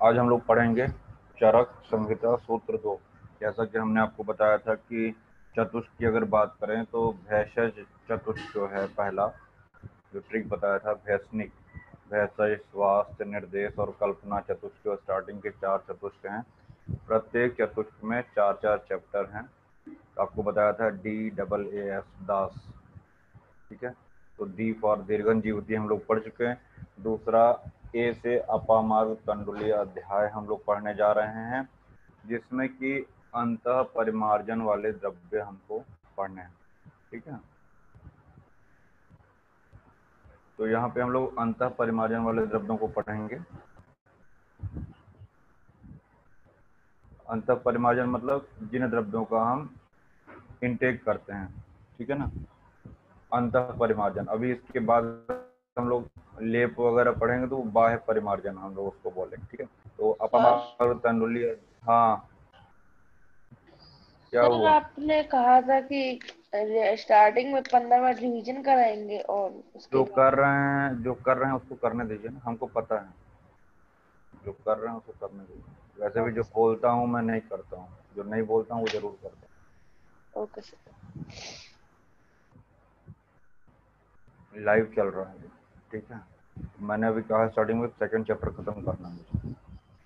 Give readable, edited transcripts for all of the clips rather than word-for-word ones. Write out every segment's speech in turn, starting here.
आज हम लोग पढ़ेंगे चरक संहिता सूत्र 2। जैसा कि हमने आपको बताया था कि चतुष्क की अगर बात करें तो भेषज चतुष्क जो है पहला जो ट्रिक बताया था भेषनिक, भेषज, स्वास्थ्य, निर्देश और कल्पना चतुष्क स्टार्टिंग के 4 चतुष्क हैं। प्रत्येक चतुष्क में 4-4 चैप्टर हैं। आपको बताया था DAAS दास, ठीक है। तो डी फॉर दीर्घन जीवती हम लोग पढ़ चुके हैं। दूसरा ए से अपामार्ग कंडुली अध्याय हम लोग पढ़ने जा रहे हैं, जिसमें कि अंतः परिमार्जन वाले द्रव्य हमको पढ़ने हैं, ठीक है। तो यहाँ पे हम लोग अंतः परिमार्जन वाले द्रव्यों को पढ़ेंगे। अंतः परिमार्जन मतलब जिन द्रव्यों का हम इनटेक करते हैं, ठीक है ना। अंतः परिमार्जन, अभी इसके बाद हम लोग लेप वगैरह पढ़ेंगे तो बाह्य परिमार्जन हम लोग उसको बोलेंगे, ठीक है। तो सर अपामार्ग तंडुली, हाँ क्या सर हुआ? आपने कहा था कि स्टार्टिंग में 15 मिनट रिवीजन कराएंगे और उसके बाद जो कर रहे हैं उसको करने दीजिए ना, हमको पता है जो कर रहे हैं उसको करने दीजिए। वैसे भी ओके जो सर। बोलता हूँ मैं नहीं करता हूँ, जो नहीं बोलता हूँ वो जरूर करता ओके सर। हूँ। लाइव चल रहा है, ठीक है। मैंने अभी कहा स्टार्टिंग में सेकंड चैप्टर खत्म करना है मुझे।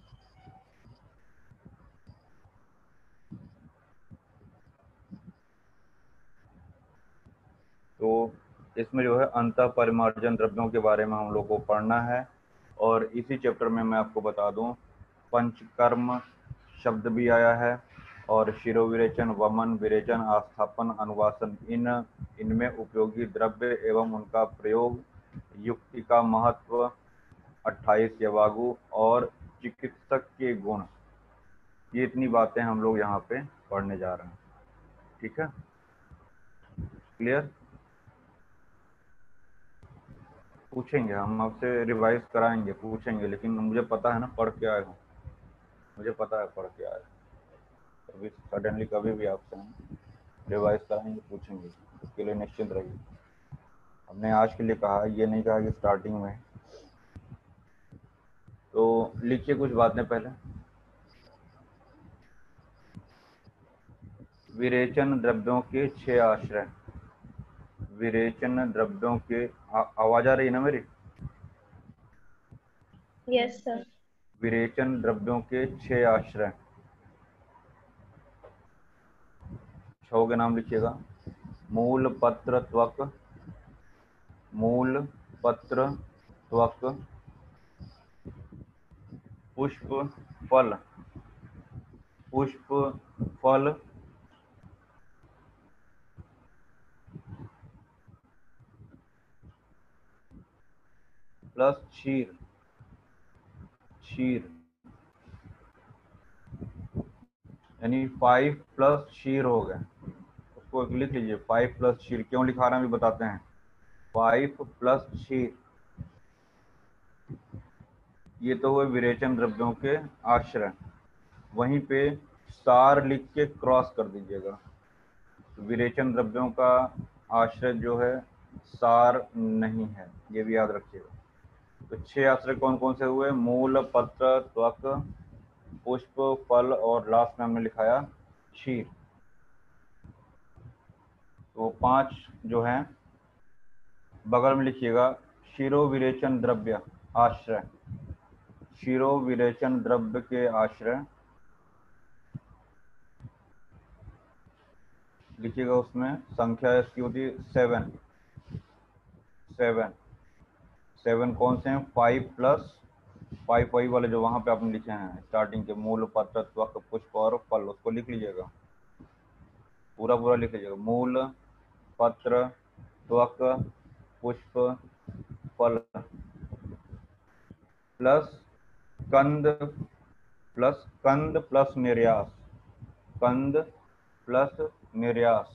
तो इसमें जो है अंतः परिमार्जन द्रव्यों के बारे में हम लोग को पढ़ना है। और इसी चैप्टर में मैं आपको बता दूं, पंचकर्म शब्द भी आया है, और शिरोविरेचन, वमन, विरेचन, आस्थापन, अनुवासन, इनमें उपयोगी द्रव्य एवं उनका प्रयोग, युक्ति का महत्व, 28 यवागु और चिकित्सक के गुण, ये इतनी बातें हम लोग यहाँ पे पढ़ने जा रहे हैं, ठीक है। क्लियर? पूछेंगे हम आपसे, रिवाइज कराएंगे, पूछेंगे, लेकिन मुझे पता है ना पढ़ के आए हो, मुझे पता है पढ़ के आए हो। कभी सडनली कभी भी आपसे हम रिवाइज कराएंगे, पूछेंगे, उसके लिए निश्चिंत रहिए। हमने आज के लिए कहा, ये नहीं कहा कि स्टार्टिंग में। तो लिखिए कुछ बातें पहले। विरेचन द्रव्यों के 6 आश्रय। विरेचन द्रव्यों के आवाज आ रही है ना मेरी? Yes sir. विरेचन द्रव्यों के 6 आश्रय, 6 के नाम लिखिएगा। मूल, पत्र, त्वक, मूल, पत्र, त्वक, पुष्प, फल, पुष्प, फल, प्लस क्षीर, क्षीर यानी 5 प्लस क्षीर हो गए। उसको लिख लीजिए, 5 प्लस क्षीर। क्यों लिखा रहे हैं अभी बताते हैं। 5 प्लस क्षीर, ये तो हुए विरेचन द्रव्यों के आश्रय। वहीं पे सार लिख के क्रॉस कर दीजिएगा। विरेचन द्रव्यों का आश्रय जो है सार नहीं है, ये भी याद रखिएगा। तो 6 आश्रय कौन कौन से हुए? मूल, पत्र, त्वक, पुष्प, फल और लास्ट में हमने लिखाया क्षीर। तो 5 जो हैं बगल में लिखिएगा। शिरो विरेचन द्रव्य आश्रय, शिरो विरेचन द्रव्य के आश्रय लिखिएगा। उसमें संख्या इसकी होती है 7। 7 7 कौन से हैं? 5 प्लस 5, वही वाले जो वहां पे आपने लिखे हैं स्टार्टिंग के, मूल, पत्र, त्वक, पुष्प और फल, उसको लिख लीजिएगा, पूरा पूरा लिख लीजिएगा। मूल, पत्र, त्वक, पुष्प, फल, प्लस कंद, प्लस कंद प्लस निर्यास, कंद प्लस निर्यास।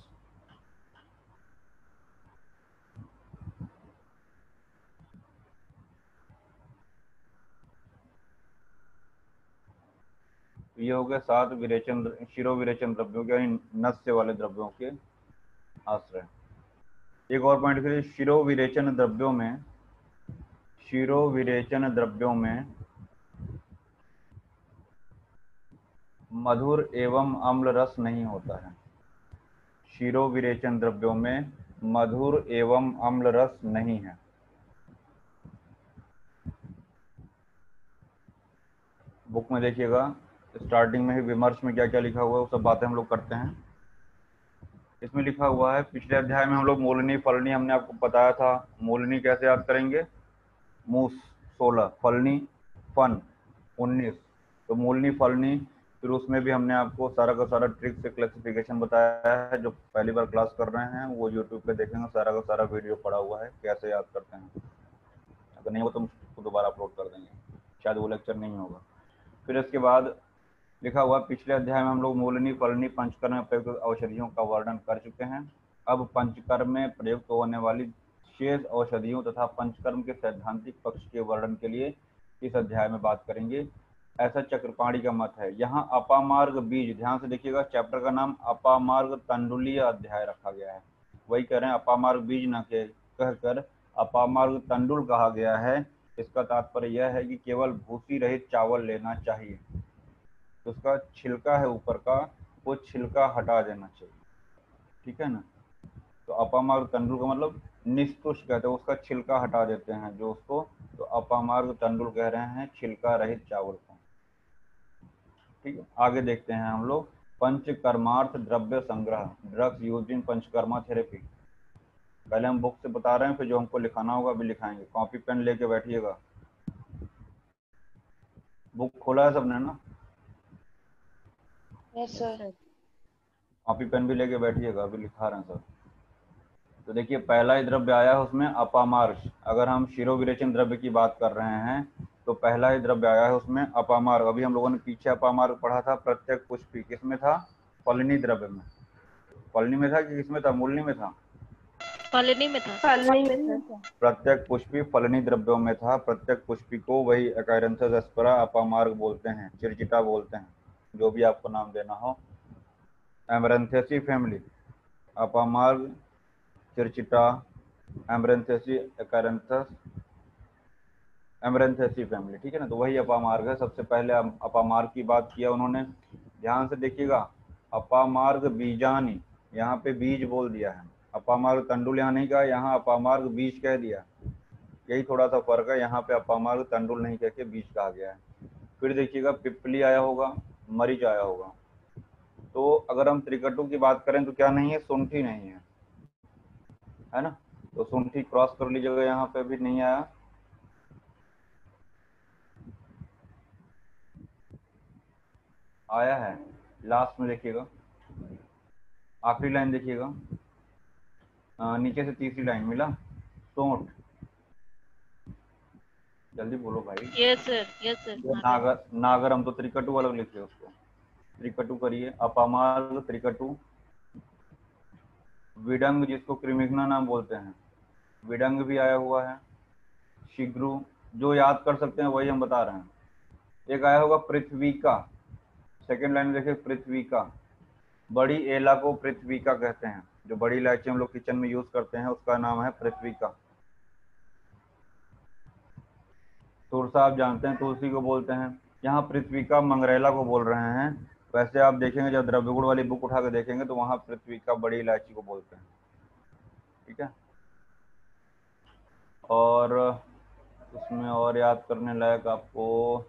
ये हो गए 7 विरेचन, शिरो विरेचन द्रव्यों के, यानी नस्य वाले द्रव्यों के आश्रय। एक और पॉइंट फिर, शिरो विरेचन द्रव्यों में, शिरो विरेचन द्रव्यों में मधुर एवं अम्ल रस नहीं होता है। क्षीरो विरेचन द्रव्यों में मधुर एवं अम्ल रस नहीं है। बुक में देखिएगा स्टार्टिंग में ही विमर्श में क्या क्या लिखा हुआ है, वो सब बातें हम लोग करते हैं। इसमें लिखा हुआ है, पिछले अध्याय में हम लोग मूलनी फलनी हमने आपको बताया था। मूलनी कैसे याद करेंगे? मूस 16, फलनी फन 19। तो मूलनी फलनी, फिर उसमें भी हमने आपको सारा का सारा ट्रिक से क्लासिफिकेशन बताया है। जो पहली बार क्लास कर रहे हैं वो यूट्यूब पे देखेंगे, सारा का सारा वीडियो पड़ा हुआ है कैसे याद करते हैं। अगर नहीं हो तो हम उसको दोबारा अपलोड कर देंगे, शायद वो लेक्चर नहीं होगा। फिर इसके बाद लिखा हुआ, पिछले अध्याय में हम लोग मूलनी फलनी पंचकर्म में प्रयुक्त औषधियों का वर्णन कर चुके हैं। अब पंचकर्म में प्रयुक्त होने वाली शेष औषधियों तथा पंचकर्म के सैद्धांतिक पक्ष के वर्णन के लिए इस अध्याय में बात करेंगे, ऐसा चक्रपाणी का मत है। यहाँ अपामार्ग बीज, ध्यान से देखिएगा, चैप्टर का नाम अपामार्ग तंडुलीय अध्याय रखा गया है। वही कह रहे हैं अपामार्ग बीज न कहकर अपामार्ग तंडुल कहा गया है। इसका तात्पर्य यह है कि केवल भूसी रहित चावल लेना चाहिए। तो उसका छिलका है ऊपर का, वो छिलका हटा देना चाहिए, ठीक है ना। तो अपामार्ग तंडुल का मतलब निस्तुष कहते हैं, उसका छिलका हटा देते हैं जो उसको, तो अपामार्ग तंडुल कह रहे हैं छिलका रहित चावल को। ठीक है, आगे देखते हैं हम लोग। पंचकर्मार्थ द्रव्य संग्रह, drugs used in Panchakarma therapy. पहले हम बुक से बता रहे हैं, फिर जो हमको लिखाना होगा अभी लिखाएंगे। कॉपी पेन लेके बैठिएगा। बुक खोला है सबने ना? Yes sir. कॉपी पेन भी लेके बैठिएगा, अभी लिखा रहे हैं सब। तो देखिए पहला ही द्रव्य आया है उसमें अपामार्ग। अगर हम शिरोविरेचन द्रव्य की बात कर रहे हैं तो पहला ही द्रव्य आया है उसमें अपामार्ग। अभी हम लोगों ने पीछे अपामार्ग पढ़ा था प्रत्यक पुष्पी, किसमें था? फलनी द्रव्य में। फलनी में था कि किसमें था? मूलनी में था? फलनी में था। फलनी में था। प्रत्यक पुष्पी फलनी द्रव्यों में था। प्रत्यक पुष्पी को वही अकायरंथस एस्परा अपामार्ग बोलते हैं, चिरचिटा बोलते हैं, जो भी आपको नाम देना हो। एमरंथेसी फैमिली, अपामार्ग, चिरचिटा, एमरंथेसी, अकायरंथस, एमरंथेसी फैमिली, ठीक है ना। तो वही अपामार्ग है। सबसे पहले अपामार्ग की बात किया उन्होंने। ध्यान से देखिएगा, अपामार्ग बीजानी, यहाँ पे बीज बोल दिया है। अपामार्ग तंडुल यहाँ नहीं कहा, यहाँ अपामार्ग बीज कह दिया। यही थोड़ा सा फर्क है, यहाँ पे अपामार्ग तंडुल नहीं कह के बीज कहा गया है। फिर देखिएगा पिपली आया होगा, मरीच आया होगा। तो अगर हम त्रिकटु की बात करें तो क्या नहीं है? सुंठी नहीं है ना। तो सुंठी क्रॉस कर लीजिएगा, यहाँ पे भी नहीं आया। आया है लास्ट में, देखिएगा आखिरी लाइन देखिएगा, नीचे से तीसरी लाइन मिला, सोंठ। जल्दी बोलो भाई। Yes sir, yes sir. नागर, नागर हम तो त्रिकटु अलग लिखे उसको, त्रिकटु करिए। अपामार्ग त्रिकटु। विडंग जिसको क्रिमिग्ना नाम बोलते हैं, विडंग भी आया हुआ है। शिग्रु, जो याद कर सकते हैं वही हम बता रहे हैं। एक आया होगा पृथ्वी का, सेकेंड लाइन में देखिए पृथ्वी का। बड़ी एला को पृथ्वी का कहते हैं, जो बड़ी इलायची हम लोग किचन में यूज करते हैं उसका नाम है पृथ्वी का। तुलसा आप जानते हैं, तुलसी को बोलते हैं। यहाँ पृथ्वी का मंगरेला को बोल रहे हैं। वैसे आप देखेंगे जब द्रव्यगुण वाली बुक उठा के देखेंगे तो वहाँ पृथ्वी का बड़ी इलायची को बोलते हैं, ठीक है। और उसमें और याद करने लायक आपको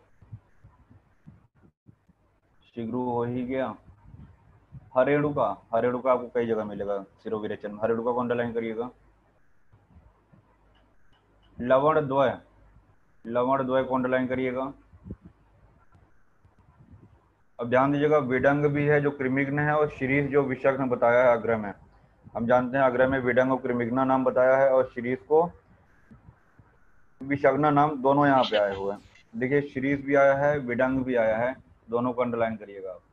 शिग्रू हो ही गया। हरेणुका, हरेणुका आपको कई जगह मिलेगा शिरोविरेचन में। हरेणुका को अंडरलाइन करिएगा। लवण द्वय, लवण द्वय को अंडरलाइन करिएगा। अब ध्यान दीजिएगा, विडंग भी है जो क्रिमिग्न है, और शीरीष जो विषग्न बताया है अग्र में। हम जानते हैं अग्र में विडंग और क्रिमिग्ना नाम बताया है, और शीरीष को विषग्ना नाम, दोनों यहाँ पे आए हुए हैं। देखिए शीरीष भी आया है, विडंग भी आया है, दोनों को अंडरलाइन करिएगा आप।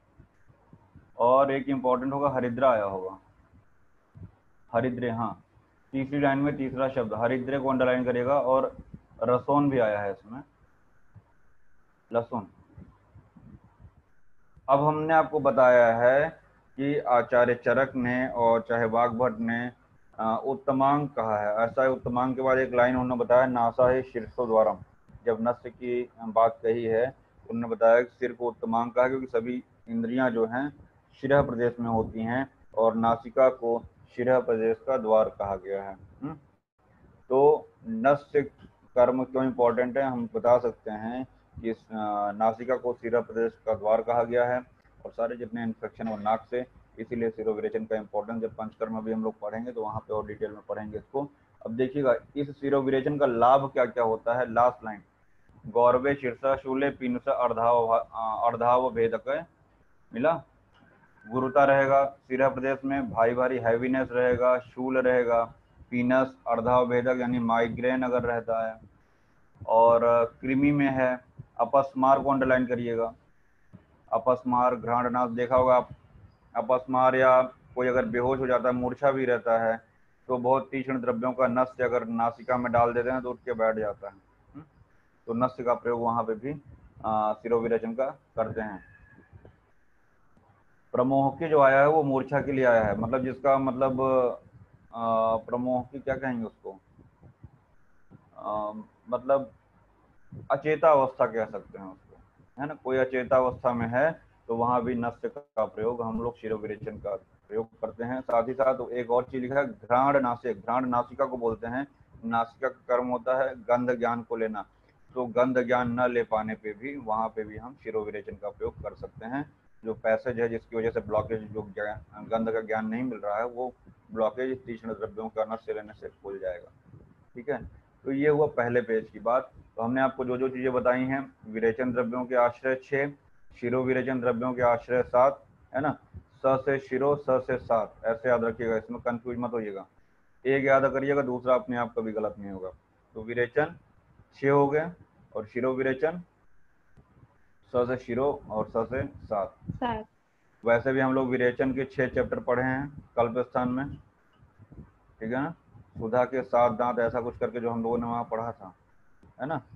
और एक इंपॉर्टेंट होगा, हरिद्रा आया होगा। हरिद्रे, हाँ, तीसरी लाइन में तीसरा शब्द हरिद्रे को अंडरलाइन करिएगा। और रसोन भी आया है इसमें, लहसुन। अब हमने आपको बताया है कि आचार्य चरक ने और चाहे वाग्भट ने उत्तमांग कहा है। ऐसा है, उत्तमांग के बाद एक लाइन उन्होंने बताया, नासा है शीर्षो द्वारम। जब नस्य की बात कही है उन्होंने बताया कि सिर को उत्तमांग कहा क्योंकि सभी इंद्रियां जो हैं शिरः प्रदेश में होती हैं और नासिका को शिरः प्रदेश का द्वार कहा गया है। तो नस्य कर्म क्यों इंपॉर्टेंट है, हम बता सकते हैं कि नासिका को शिरः प्रदेश का द्वार कहा गया है और सारे जितने इन्फेक्शन और नाक से, इसीलिए शिरोविरेचन का इंपॉर्टेंस जब पंचकर्म भी हम लोग पढ़ेंगे तो वहां पे और डिटेल में पढ़ेंगे इसको। अब देखिएगा इस शिरोविरेचन का लाभ क्या क्या होता है। लास्ट लाइन, गौरवे शीर्षा शूले पीनुष अर्धाव भेदक मिला, गुरुता रहेगा शिरा प्रदेश में, भारी भारी हैवीनेस रहेगा, शूल रहेगा, पीनस अर्धाव भेदक यानी माइग्रेन अगर रहता है, और कृमि में है अपस्मार को अंडरलाइन करिएगा। अपस्मार घ्राणनाश देखा होगा आप, अपस्मार या कोई अगर बेहोश हो जाता है, मूर्छा भी रहता है, तो बहुत तीक्ष्ण द्रव्यों का नस्य अगर नासिका में डाल देते हैं तो उठ के बैठ जाता है। तो नस्य का प्रयोग वहां पे भी शिरोविरेचन का करते हैं। प्रमोहकी जो आया है वो मूर्छा के लिए आया है, मतलब जिसका मतलब प्रमोहकी क्या कहेंगे उसको, मतलब अचेता अवस्था कह सकते हैं उसको, है ना। कोई अचेता अवस्था में है तो वहां भी नस्य का प्रयोग हम लोग शिरोविरेचन का प्रयोग करते हैं। साथ ही साथ एक और चीज लिखा है घ्राण नासिक, घ्राण नासिका को बोलते हैं। नासिका का कर्म होता है गंध ज्ञान को लेना, तो गंध ज्ञान न ले पाने पे भी वहां पे भी हम शिरोविरेचन का प्रयोग कर सकते हैं। जो पैसेज है जिसकी वजह से ब्लॉकेज, जो गंध का ज्ञान नहीं मिल रहा है, वो ब्लॉकेज तीक्ष्ण द्रव्यों का नस्य लेने से खुल जाएगा। ठीक है, तो ये हुआ पहले पेज की बात। तो हमने आपको जो जो चीजें बताई हैं, विरेचन द्रव्यों के आश्रय 6, शिरो विरेचन द्रव्यों के आश्रय 7, है ना। स से शिरो, स से 7, ऐसे याद रखिएगा, इसमें कंफ्यूज मत होइएगा। एक याद करिएगा, दूसरा अपने आप कभी गलत नहीं होगा। तो विरेचन 6 हो गए और शिरो विरेचन स से शिरो और स से 7। वैसे भी हम लोग विरेचन के 6 चैप्टर पढ़े हैं कल्प स्थान में, ठीक है ना। सुधा के 7 दांत ऐसा कुछ करके जो हम लोगों ने वहां पढ़ा था, है ना।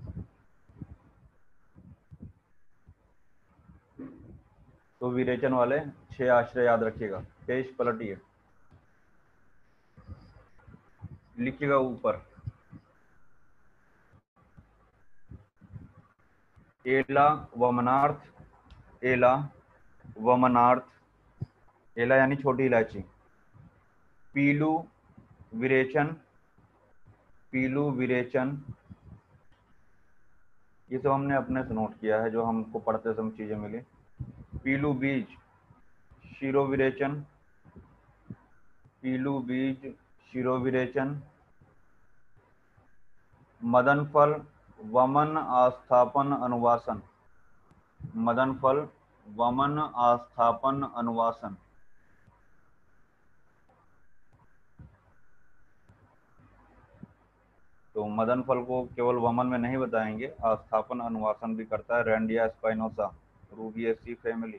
तो विरेचन वाले 6 आश्रय याद रखिएगा। पेज पलटिए, लिखिएगा ऊपर एला वमनार्थ, एला वमनार्थ, एला यानी छोटी इलायची, पीलू विरेचन, पीलू विरेचन, ये सब हमने अपने से नोट किया है जो हमको पढ़ते समय चीजें मिली। पीलू बीज शिरो विरेचन, पीलू बीज शिरो विरेचन, मदन फल वमन आस्थापन अनुवासन, मदन फल वमन आस्थापन अनुवासन, तो मदन फल को केवल वमन में नहीं बताएंगे, आस्थापन अनुवासन भी करता है। रैंडिया स्पाइनोसा, रूबिएसी फैमिली,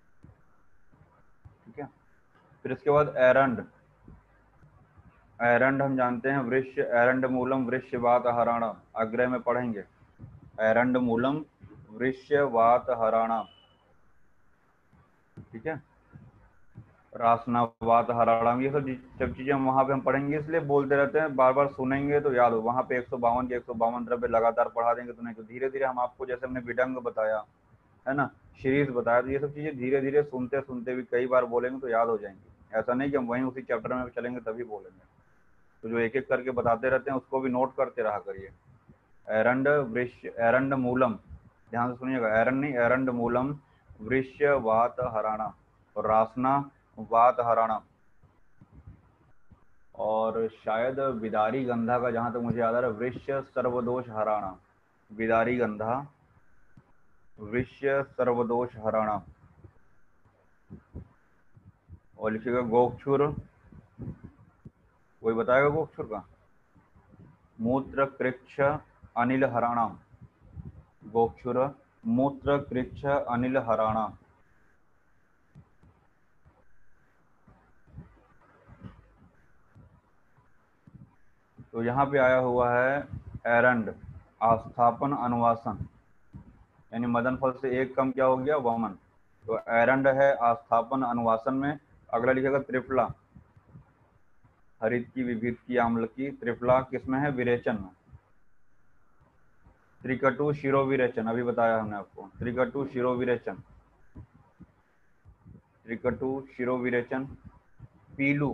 ठीक है। फिर इसके बाद एरंड, एरंड हम जानते हैं वृक्ष, एरंड मूलम वृक्ष वात हराणा, अग्रह में पढ़ेंगे। एरंड मूलम वृक्ष वात हराणा, ठीक है। रासना वात हराणा, ये सब चीजें वहां पे हम पढ़ेंगे, इसलिए बोलते रहते हैं, बार बार सुनेंगे तो याद हो। वहां पे 152 के 152 द्रव्य लगातार पढ़ा देंगे तो नहीं, तो धीरे धीरे हम आपको, जैसे हमने विडंग बताया, है ना, शीरीष बताया, तो ये सब चीजें धीरे धीरे सुनते सुनते भी कई बार बोलेंगे तो याद हो जाएंगी। ऐसा नहीं कि हम वहीं उसी चैप्टर में चलेंगे तभी बोलेंगे। तो जो एक एक करके बताते रहते हैं उसको भी नोट करते रहा करिए। एरंड वृक्ष, एरंड मूलम, ध्यान से सुनिएगा, एरंड नहीं एरंड मूलम वृक्ष वात हराणा, और रासना वात हराणा, और शायद विदारी गंधा का, जहां तक मुझे याद आ रहा है, वृक्ष सर्वदोष हराणा, विदारी गंधा वृक्ष सर्वदोष हराणा। और लिखिएगा गोक्षुर, कोई बताएगा गोक्षुर का, मूत्र कृक्ष अनिल हराणा, गोक्षुर मूत्र कृक्ष अनिल हराणा। तो यहाँ पे आया हुआ है एरंड आस्थापन अनुवासन, यानी मदन फल से एक कम क्या हो गया, वमन। तो एरंड है आस्थापन अनुवासन में। अगला लिखेगा त्रिफला, हरित की, विभित की, आम्ल की, त्रिफला किसमें है, विरेचन में। त्रिकटु शिरोविरेचन, अभी बताया हमने आपको, त्रिकटु शिरोविरेचन, त्रिकटु शिरोविरेचन। पीलू,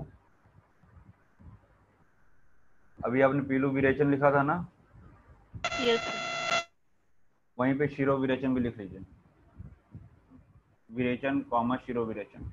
अभी आपने पीलू विरेचन लिखा था ना, यस सर। वहीं पे शिरोविरेचन भी लिख लीजिए, विरेचन कॉमा शिरोविरेचन।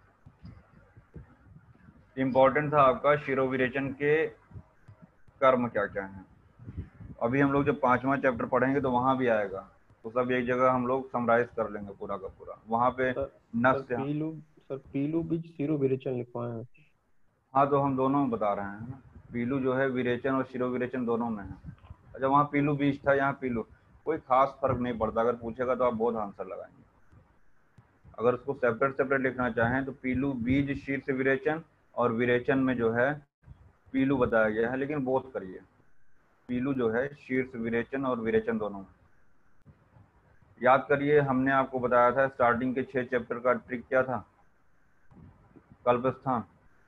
इंपॉर्टेंट था आपका शिरोविरेचन के कर्म क्या क्या हैं। अभी हम लोग जब 5वां चैप्टर पढ़ेंगे तो वहां भी आएगा, तो सब एक जगह हम लोग समराइज कर लेंगे पूरा का पूरा, वहां पे सर नस से। सर पीलू बीज शिरो विरेचन लिखवाए हैं। हाँ तो हम दोनों में बता रहे हैं ना, पीलू जो है विरेचन और शिरोविरेचन दोनों में है। अच्छा वहाँ पीलू बीज था, यहाँ पीलू, कोई खास फर्क नहीं पड़ता, अगर पूछेगा तो आप बहुत आंसर लगाएंगे। अगर उसको सेपरेट सेपरेट लिखना चाहें तो पीलू बीज शीर्ष विरेचन, और विरेचन में जो है पीलू बताया गया है, लेकिन बोथ करिए, पीलू जो है शीर्ष विरेचन और विरेचन दोनों में। याद करिए हमने आपको बताया था स्टार्टिंग के 6 चैप्टर का ट्रिक क्या था, कल्पस्थान।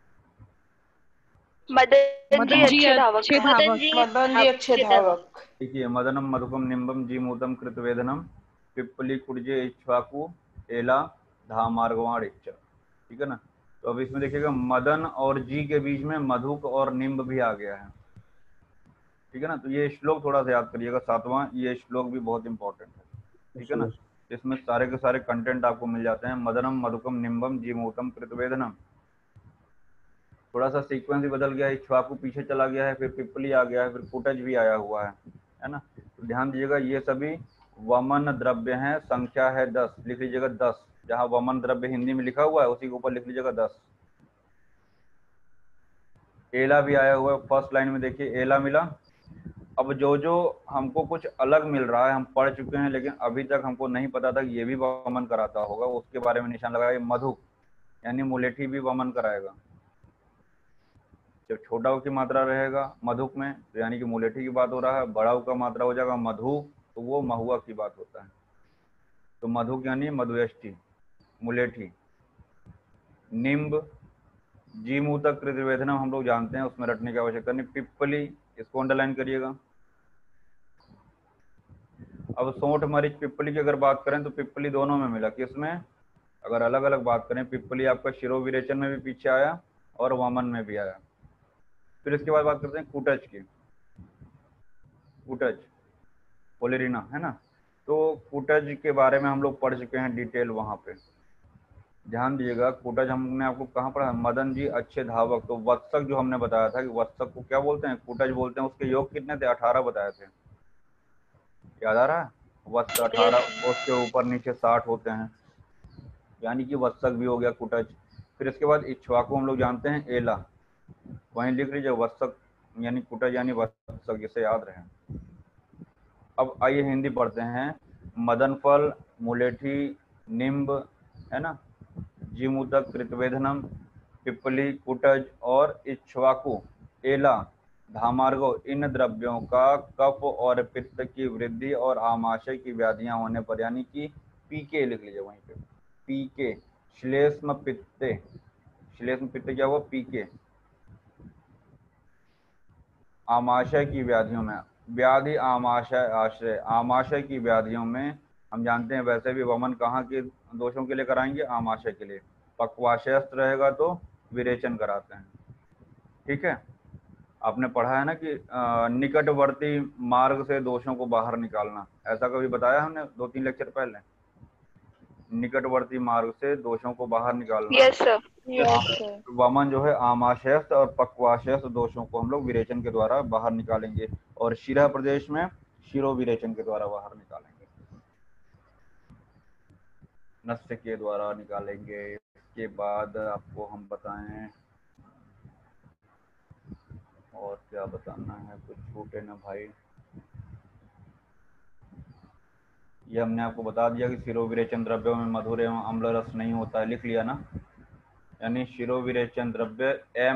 मदन जी अच्छे धावक। मदन जी अच्छे धावक। देखिए मदनम मधुकम निम्बम जीमूतम कृतवेदनम पिप्पली कुर्जे इक्ष्वाकु एला धामार्गवाण इच्छ, ठीक है ना। तो अब इसमें देखिएगा मदन और जी के बीच में मधुक और निम्ब भी आ गया है, ठीक है ना। तो ये श्लोक थोड़ा सा याद करिएगा, 7वां, ये श्लोक भी बहुत इंपॉर्टेंट है, ठीक है ना। इसमें सारे के सारे कंटेंट आपको मिल जाते हैं, मदनम मधुकम निम्बम जीमूतम कृतवेदनम। थोड़ा सा सीक्वेंस भी बदल गया है, इक्ष्वाकु पीछे चला गया है, फिर पिप्पली आ गया है, फिर कुटज भी आया हुआ है ना। तो ध्यान दीजिएगा ये सभी वमन द्रव्य हैं, संख्या है 10, लिख लीजिएगा 10, जहां वमन द्रव्य हिंदी में लिखा हुआ है उसी के ऊपर लिख लीजिएगा 10। एला भी आया हुआ है, फर्स्ट लाइन में देखिए एला मिला। अब जो जो हमको कुछ अलग मिल रहा है हम पढ़ चुके हैं, लेकिन अभी तक हमको नहीं पता था कि ये भी वमन कराता होगा, उसके बारे में निशान लगाया। मधुक यानी मुलेठी भी वमन कराएगा। जब छोटा ऊ की मात्रा रहेगा मधुक में तो यानी कि मुलेठी की बात हो रहा है, बड़ा ऊ का मात्रा हो जाएगा मधु, तो वो महुआ की बात होता है। तो मधुक यानी मधुयष्टि, मुलेठी। निम्ब, जी मुंह तक कृतवेदनम हम लोग जानते हैं, उसमें रटने की आवश्यकता नहीं। पिप्पली, इसको अंडरलाइन करिएगा। अब सोंठ मरीच पिप्पली की अगर बात करें तो पिप्पली दोनों में मिला, किसमें, अगर अलग अलग बात करें पिप्पली आपका शिरोविरेचन में भी पीछे आया और वामन में भी आया। फिर इसके बाद बात करते हैं कुटज की, कुटज पोलेरिना है ना। तो कुटज के बारे में हम लोग पढ़ चुके हैं डिटेल वहां पे, ध्यान दीजिएगा। कुटज हमने आपको कहाँ पढ़ा, मदन जी अच्छे धावक। तो वत्सक जो हमने बताया था कि वत्सक को क्या बोलते हैं, कुटज बोलते हैं। उसके योग कितने थे, 18 बताए थे, याद आ रहा है। वत्स 18, उसके ऊपर नीचे 60 होते हैं, यानी कि वत्सक भी हो गया कुटज। फिर इसके बाद इक्ष्वाकु हम लोग जानते हैं एला, वहीं लिख लीजिए वत्सक यानी कुटज यानी वत्सक, जिसे याद रहे। अब आइए हिंदी पढ़ते हैं। मदन फल, मुलेठी, निम्ब है ना, जीमूतक कृतवेदनम, पिप्पली, कुटज और इक्ष्वाकु एला धामार्गो, इन द्रव्यों का कफ और पित्त की वृद्धि और आमाशय की व्याधियां होने पर, यानी कि पीके लिख लीजिए वहीं पे, पीके श्लेष्म पित्ते, श्लेष्म पित्त क्या हुआ, पीके। आमाशय की व्याधियों में, व्याधि आमाशय आश्रय, आमाशय की व्याधियों में हम जानते हैं वैसे भी वमन कहाँ के दोषों के लिए कराएंगे, आमाशय के लिए। पक्वाशयस्थ रहेगा तो विरेचन कराते हैं, ठीक है। आपने पढ़ा है ना कि निकटवर्ती मार्ग से दोषों को बाहर निकालना, ऐसा कभी बताया हमने 2-3 लेक्चर पहले। निकटवर्ती मार्ग से दोषों को बाहर निकालना। Yes sir. Yes sir. वमन जो है आमाशयस्थ और पक्वाशयस्थ दोषों को हम लोग विरेचन के द्वारा बाहर निकालेंगे, और शिरा प्रदेश में शिरो विरेचन के द्वारा बाहर निकालेंगे, नस्य के द्वारा निकालेंगे। इसके बाद आपको हम बताएं और क्या बताना है, कुछ छूटे ना भाई। ये हमने आपको बता दिया कि शिरोविरेचन द्रव्यों में मधुर एवं अम्ल रस नहीं होता है, लिख लिया ना। यानी शिरोविरेचन द्रव्य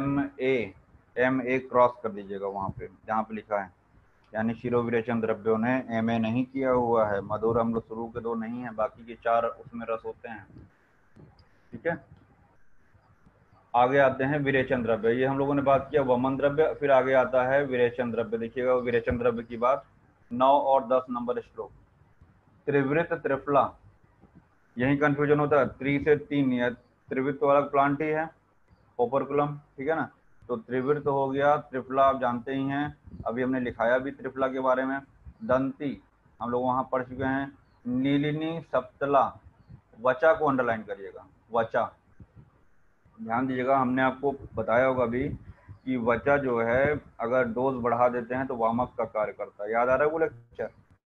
MA क्रॉस कर दीजिएगा वहां पे जहाँ पे लिखा है, यानी शिरोविरेचन द्रव्यों ने MA नहीं किया हुआ है। मधुर अम्ल शुरू के 2 नहीं है, बाकी के 4 उसमें रस होते हैं, ठीक है। आगे आते हैं विरेचन द्रव्य, ये हम लोगों ने बात किया वमन द्रव्य। फिर आगे आता है विरेचन द्रव्य, देखिएगा विरेचन द्रव्य की बात। 9 और 10 नंबर श्लोक। त्रिवृत त्रिफला, यही कंफ्यूजन होता है। 3 से 3 या त्रिवृत तो अलग प्लांट ही है, ओपरकुलम, ठीक है ना। तो त्रिवृत हो गया, त्रिफला आप जानते ही हैं, अभी हमने लिखाया भी त्रिफला के बारे में। दंती हम लोग वहां पढ़ चुके हैं। नीलिनी सप्तला, वचा को अंडरलाइन करिएगा, वचा, ध्यान दीजिएगा, हमने आपको बताया होगा भी कि वचा जो है अगर डोज बढ़ा देते हैं तो वामक का कार्य करता है। याद आ रहा है वो लेक्चर?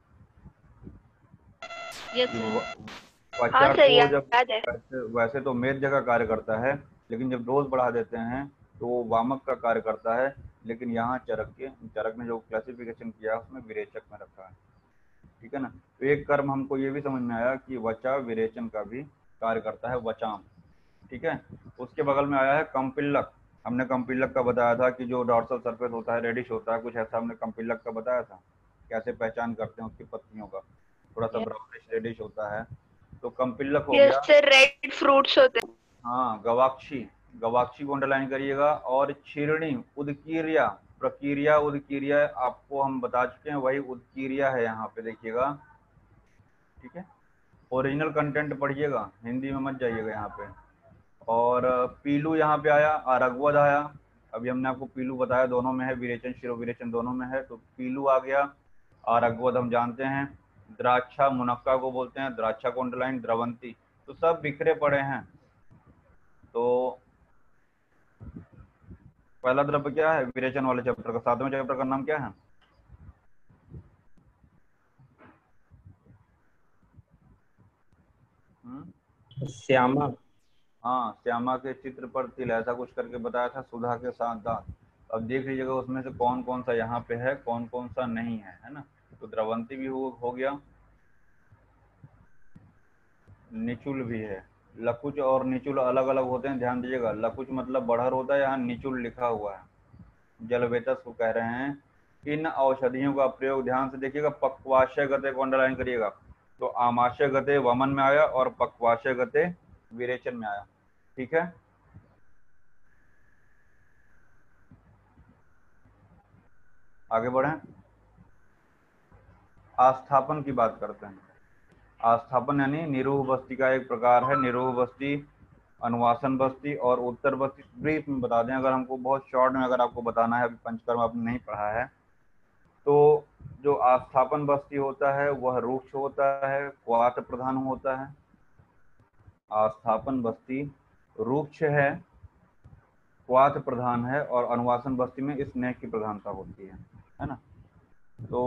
Yes sir. वचा हाँ सर, को जब याद है। वैसे तो मेद का कार्य करता है, लेकिन जब डोज बढ़ा देते हैं तो वो वामक का कार्य करता है। लेकिन यहाँ चरक ने जो क्लासिफिकेशन किया उसमें विरेचक में रखा है, ठीक है ना। तो एक कर्म हमको ये भी समझ में आया कि वचा विरेचन का भी कार्य करता है, वचाम, ठीक है। उसके बगल में आया है कंपिल्लक। हमने कंपिल्लक का बताया था कि जो डॉर्सल सरफेस होता है रेडिश होता है, कुछ ऐसा हमने कंपिल्लक का बताया था, कैसे पहचान करते हैं उसकी पत्तियों का, थोड़ा सा ब्राउनिश रेडिश होता है। तो कंपिल्लक हो गया। यस सर, रेड फ्रूट्स होते हैं। हाँ, गवाक्षी, गवाक्षी को अंडरलाइन करिएगा। और क्षीरणी, उदकीरिया, प्रकीरिया, उदकीरिया आपको हम बता चुके हैं, वही उदकीरिया है यहाँ पे देखिएगा, ठीक है। ओरिजिनल कंटेंट पढ़िएगा, हिंदी में मत जाइएगा यहाँ पे। और पीलू यहाँ पे आया, आरगवद आया। अभी हमने आपको पीलू बताया, दोनों में है, विरेचन शिरो विरेचन दोनों में है, तो पीलू आ गया। आरगवद हम जानते हैं। द्राक्षा, मुनक्का को बोलते हैं, द्राक्षा को अंडरलाइन। द्रवंती, तो सब बिखरे पड़े हैं। तो पहला द्रव्य क्या है विरेचन वाले चैप्टर का? 7वें चैप्टर का नाम क्या है? श्यामा। हाँ, श्यामा के चित्र पर तिल, ऐसा कुछ करके बताया था। सुधा के साथ दांत। अब देख लीजिएगा उसमें से कौन कौन सा यहाँ पे है, कौन कौन सा नहीं है ना। तो द्रवंती भी हो गया, निचुल भी है। लकुच और निचुल अलग अलग होते हैं, ध्यान दीजिएगा। लकुच मतलब बढ़र होता है, यहाँ निचुल लिखा हुआ है। जलवेतस को कह रहे हैं। इन औषधियों का प्रयोग ध्यान से देखिएगा, पक्वाशय गते को अंडरलाइन करिएगा। तो आमाशय गते वमन में आया और पक्वाशय गते विरेचन में आया, ठीक है। आगे बढ़ें, आस्थापन की बात करते हैं। आस्थापन यानी निरूह बस्ती का एक प्रकार है। निरूह बस्ती, अनुवासन बस्ती और उत्तर बस्ती। ब्रीफ में बता दें, अगर हमको बहुत शॉर्ट में अगर आपको बताना है, अभी पंचकर्म आपने नहीं पढ़ा है, तो जो आस्थापन बस्ती होता है वह रुक्ष होता है, क्वाथ प्रधान होता है। आस्थापन बस्ती रुक्ष है, क्वाथ प्रधान है, और अनुवासन बस्ती में स्नेह की प्रधानता होती है ना। तो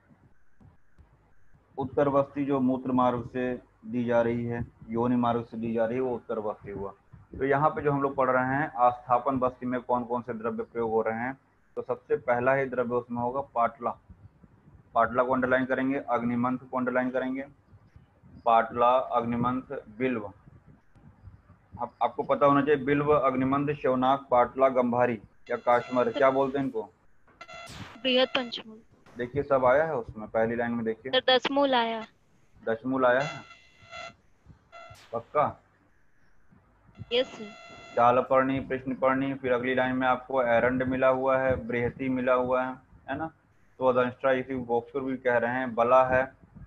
उत्तर बस्ती जो मूत्र मार्ग से दी जा रही है, योनि मार्ग से दी जा रही है, वो उत्तर बस्ती हुआ। तो यहाँ पे जो हम लोग पढ़ रहे हैं, आस्थापन बस्ती में कौन कौन से द्रव्य प्रयोग हो रहे हैं, तो सबसे पहला ही द्रव्य उसमें होगा पाटला। पाटला को अंडरलाइन करेंगे, अग्निमंथ को अंडरलाइन करेंगे। पाटला, अग्निमंथ, बिल्व। आपको पता होना चाहिए, बिल्व, अग्निमंथ, शवनाक, पाटला, गंभारी या काश्मर, क्या बोलते हैं इनको? बृहद पंचमूल। देखिए सब आया है उसमें, पहली लाइन में देखिए, सर दसमूल आया। दशमूल आया है, पक्का? Yes sir. चालपर्णी, कृष्णपर्णी, फिर अगली लाइन में आपको एरंड मिला हुआ है, बृहति मिला हुआ है ना। तो अदंष्ट्रा, इसी बॉक्सर भी कह रहे हैं, बला है।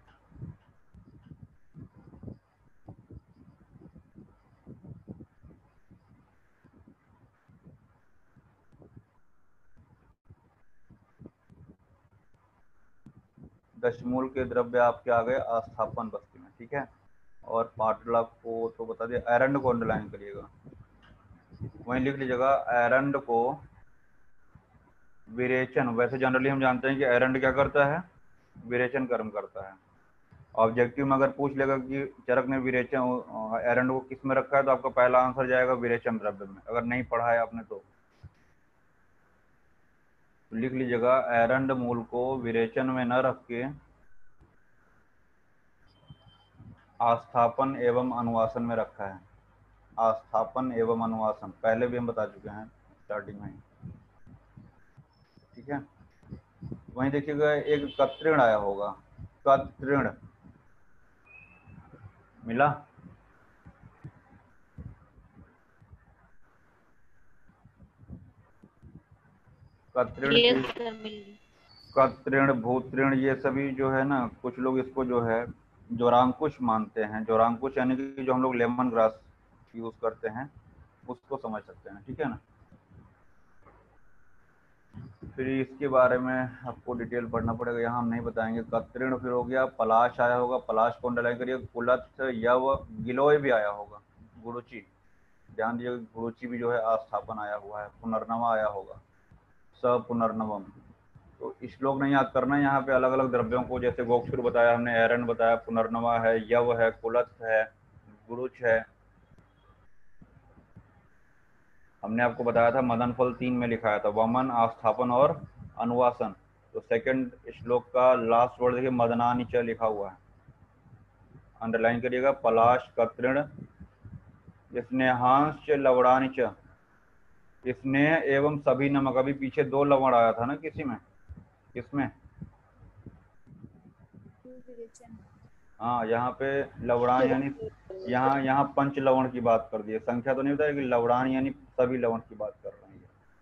दशमूल के द्रव्य आपके आ गए आस्थापन बस्ती में, ठीक है। और पाटला को तो बता दिया, एरंड को अंडरलाइन करिएगा, वहीं लिख लीजिएगा एरंड को विरेचन। वैसे जनरली हम जानते हैं कि एरंड क्या करता है, विरेचन कर्म करता है। ऑब्जेक्टिव में अगर पूछ लेगा कि चरक ने विरेचन एरंड को किस में रखा है, तो आपका पहला आंसर जाएगा विरेचन द्रव्य में, अगर नहीं पढ़ा है आपने तो लिख लीजिएगा एरंड मूल को विरेचन में न रख के आस्थापन एवं अनुवासन में रखा है। आस्थापन एवं अनुवासन पहले भी हम बता चुके हैं स्टार्टिंग में, ठीक है। वहीं देखिएगा एक कत्रिण आया होगा, कत्रिण मिला? कत्रिण यस किस सर, मिल गई। कतृण भूतृण ये सभी जो है ना, कुछ लोग इसको जो है जोरांकुश मानते हैं। जोरांकुश यानी कि जो हम लोग लेमन ग्रास यूज करते हैं उसको समझ सकते हैं, ठीक है ना। फिर इसके बारे में आपको डिटेल पढ़ना पड़ेगा, यहाँ हम नहीं बताएंगे। कतृण फिर हो गया, पलाश आया होगा, पलाश को अंडरलाइन करिए। कुलथ, यव, गिलोय भी आया होगा। गुरुचि, ध्यान दीजिए, गुरुचि भी जो है आस्थापन आया हुआ है। पुनर्नवा आया होगा, सपुनर्नवम। तो श्लोक नहीं याद करना है, यहाँ पे अलग अलग द्रव्यों को, जैसे गोक्षुर बताया हमने, एरन बताया, पुनर्नवा है, यव है, कुलथ है, गुरुच है। हमने आपको बताया था मदन फल 3 में लिखाया था, वमन, आस्थापन और अनुवासन। तो सेकंड श्लोक का लास्ट वर्ड देखिए, मदनानि च लिखा हुआ है, अंडरलाइन करिएगा। पलाश, कतृण, स्नेहांश, लवणानि च, स्नेह एवं सभी नमक। अभी पीछे 2 लवण आया था ना किसी में, किसमें? हाँ, यहाँ पे लवणान यानी यहाँ पंच लवण की बात कर दी है, संख्या तो नहीं बताया कि लवणान यानी सभी लवण की बात कर रहे हैं।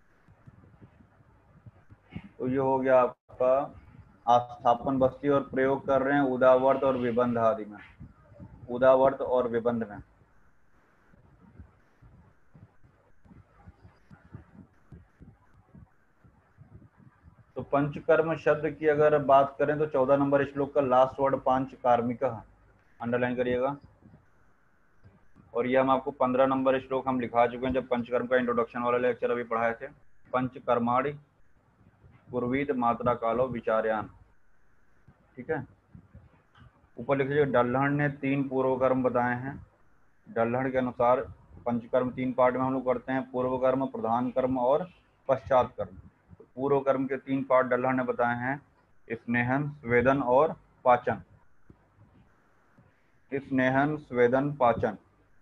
तो ये हो गया आपका आस्थापन बस्ती, और प्रयोग कर रहे हैं उदावर्त और विबंध आदि में, उदावर्त और विबंध में। तो पंचकर्म शब्द की अगर बात करें तो 14 नंबर श्लोक का लास्ट वर्ड पांच कार्मिक, अंडरलाइन करिएगा। और ये हम आपको 15 नंबर श्लोक हम लिखा चुके हैं जब पंचकर्म का इंट्रोडक्शन वाला लेक्चर अभी पढ़ाए थे। पंचकर्माणि कुर्वीत मात्रा कालो विचार्यान, ठीक है। ऊपर लिख लीजिए, डल्हण ने 3 पूर्व कर्म बताए हैं। डल्हण के अनुसार पंचकर्म 3 पार्ट में हम लोग करते हैं, पूर्व कर्म, प्रधान कर्म और पश्चात कर्म। तो पूर्व कर्म के 3 पार्ट डल्हण ने बताए हैं, स्नेहन, स्वेदन और पाचन। स्नेहन, स्वेदन, पाचन।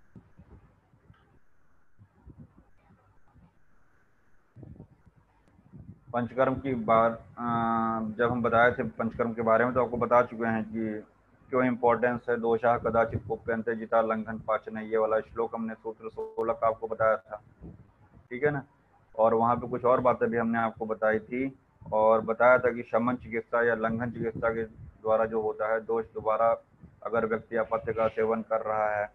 पंचकर्म की बात जब हम बताए थे पंचकर्म के बारे में, तो आपको बता चुके हैं कि क्यों इम्पोर्टेंस है। दोषा कदाचित कुप्यन्ते जिता लंघन पाचन, ये वाला श्लोक हमने सूत्र 16 का आपको बताया था, ठीक है ना। और वहाँ पे कुछ और बातें भी हमने आपको बताई थी, और बताया था कि शमन चिकित्सा या लंघन चिकित्सा के द्वारा जो होता है दोष, दोबारा अगर व्यक्ति अपत्य का सेवन कर रहा है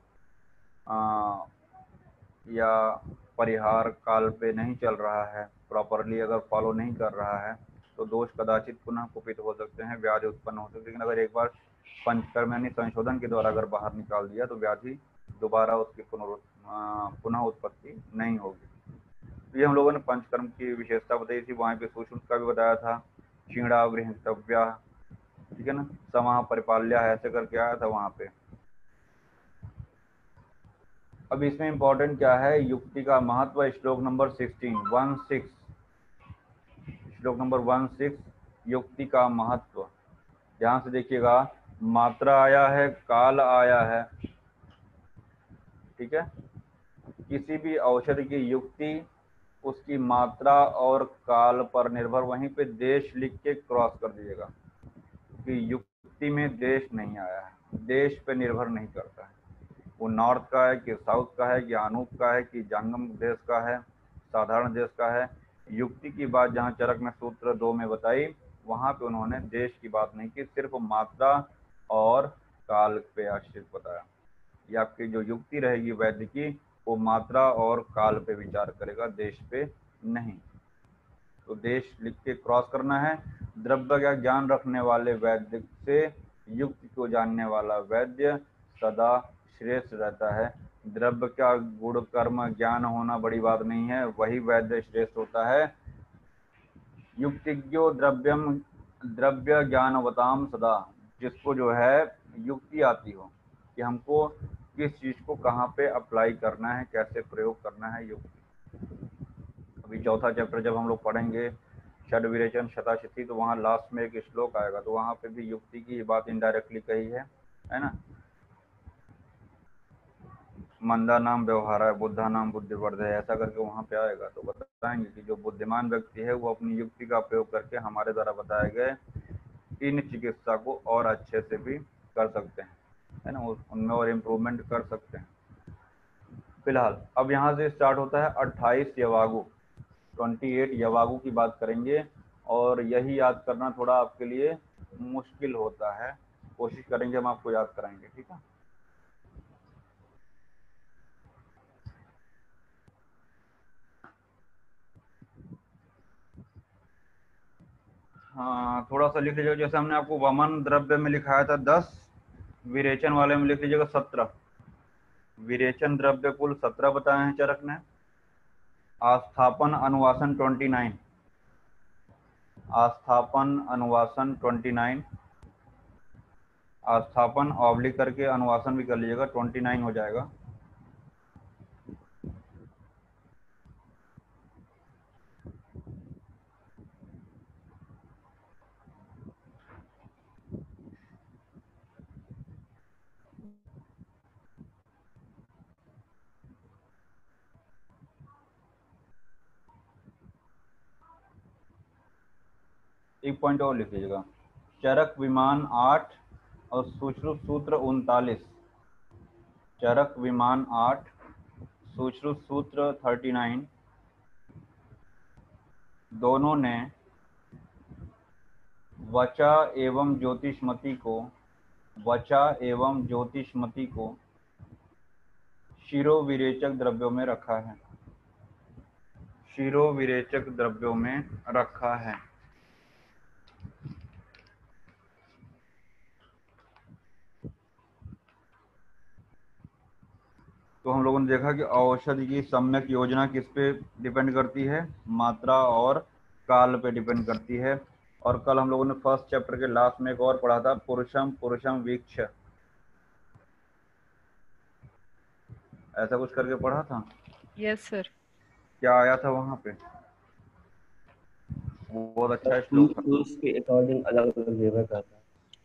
या परिहार काल पे नहीं चल रहा है, प्रॉपरली अगर फॉलो नहीं कर रहा है, तो दोष कदाचित पुनः कुपित हो सकते हैं, व्याधि उत्पन्न हो सकती है। लेकिन अगर एक बार पंचकर्म यानी संशोधन के द्वारा अगर बाहर निकाल दिया तो व्याधि दोबारा उसकी पुनः उत्पत्ति नहीं होगी। ये हम लोगों ने पंचकर्म की विशेषता बताई थी, वहाँ पे सुश्रुत का भी बताया था, क्षीणा गृहीतव्या, ठीक है ना, समाह परिपाल्या, ऐसे करके आया था वहाँ पे। अब इसमें इंपॉर्टेंट क्या है, युक्ति का महत्व। श्लोक नंबर 16 श्लोक नंबर 16, युक्ति का महत्व। ध्यान से देखिएगा, मात्रा आया है, काल आया है, ठीक है। किसी भी औषधि की युक्ति उसकी मात्रा और काल पर निर्भर, वहीं पे देश लिख के क्रॉस कर दीजिएगा कि युक्ति में देश नहीं आया है, देश पे निर्भर नहीं करता है, वो नॉर्थ का है कि साउथ का है कि अनूप का है कि जंगम देश का है, साधारण देश का है। युक्ति की बात जहाँ चरक में सूत्र 2 में बताई, वहाँ पे उन्होंने देश की बात नहीं की, सिर्फ मात्रा और काल पे आश्रित बताया। ये आपकी जो युक्ति रहेगी वैद्य की, वो मात्रा और काल पे विचार करेगा, देश पे नहीं। तो देश लिख के क्रॉस करना है। द्रव्य का ज्ञान रखने वाले वैद्य से युक्ति को जानने वाला वैद्य सदा श्रेष्ठ रहता है। द्रव्य का गुण कर्म ज्ञान होना बड़ी बात नहीं है, वही वैद्य श्रेष्ठ होता है। युक्तिज्ञो द्रव्यम द्रव्य ज्ञानवताम सदा, जिसको जो है युक्ति आती हो कि हमको किस चीज को कहाँ पे अप्लाई करना है, कैसे प्रयोग करना है, युक्ति। अभी चौथा चैप्टर जब हम लोग पढ़ेंगे षड विरेचन शताशिथि, तो वहाँ लास्ट में एक श्लोक आएगा, तो वहाँ पे भी युक्ति की बात इनडायरेक्टली कही है ना। मंदा नाम व्यवहार है, बुद्धा नाम बुद्धिवर्ध है, ऐसा करके वहाँ पे आएगा। तो बताएंगे कि जो बुद्धिमान व्यक्ति है वो अपनी युक्ति का प्रयोग करके हमारे द्वारा बताए गए इन चिकित्सा को और अच्छे से भी कर सकते हैं, है ना, उनमें और इम्प्रूवमेंट कर सकते हैं। फिलहाल अब यहाँ से स्टार्ट होता है 28 यवागु, 28 यवागु की बात करेंगे, और यही याद करना थोड़ा आपके लिए मुश्किल होता है। कोशिश करेंगे हम आपको याद कराएंगे, ठीक है। हाँ, थोड़ा सा लिख लीजिएगा। जैसे हमने आपको वमन द्रव्य में लिखाया था 10, विरेचन वाले में लिख लीजिएगा 17। विरेचन द्रव्य कुल 17 बताए हैं चरक ने। आस्थापन अनुवासन 29, आस्थापन अनुवासन 29, आस्थापन ऑब्लिक करके अनुवासन भी कर लीजिएगा, 29 हो जाएगा। एक पॉइंट और लिख लीजिएगा, चरक विमान 8 और सुश्रुत सूत्र 39। चरक विमान 8, सुश्रुत सूत्र 39, दोनों ने वचा एवं ज्योतिषमती को, वचा एवं ज्योतिषमती को शिरोविरेचक द्रव्यों में रखा है, शिरोविरेचक द्रव्यों में रखा है। तो हम लोगों ने देखा कि औषधि की सम्यक योजना किस पे डिपेंड करती है, मात्रा और काल पे डिपेंड करती है। और कल हम लोगों ने फर्स्ट चैप्टर के लास्ट में एक और पढ़ा था, पुरुषम पुरुषम वीक्ष, ऐसा कुछ करके पढ़ा था। Yes sir. क्या आया था वहां पे? वो बहुत अच्छा श्लोक था। टूल्स के अकॉर्डिंग अलग अलग लेवल का था।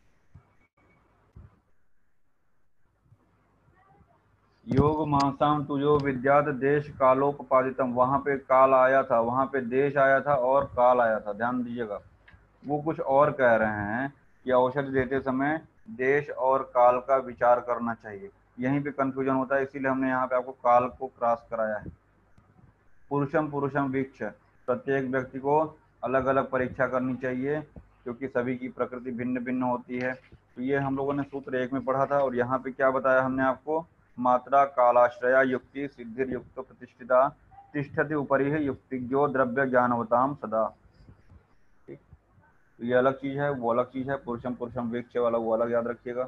योग महासाम तुजो विद्यात देश कालोपपादितम, वहां पे काल आया था, वहां पे देश आया था और काल आया था, ध्यान दीजिएगा। वो कुछ और कह रहे हैं कि औषधि देते समय देश और काल का विचार करना चाहिए। यहीं पे कंफ्यूजन होता है, इसीलिए हमने यहाँ पे आपको काल को क्रॉस कराया है। पुरुषम पुरुषम वीक्ष, प्रत्येक व्यक्ति को अलग अलग परीक्षा करनी चाहिए, क्योंकि सभी की प्रकृति भिन्न भिन्न होती है। तो ये हम लोगों ने सूत्र 1 में पढ़ा था। और यहाँ पे क्या बताया हमने आपको, मात्रा कालाश्रया युक्ति सिद्धिर युक्त प्रतिष्ठिता तिष्ठति उपरि है युक्ति जो द्रव्य ज्ञानवताम सदा। ठीक, तो ये अलग चीज है, वो अलग चीज है। पुरुषम पुरुषम वीक्ष वाला वो अलग याद रखिएगा।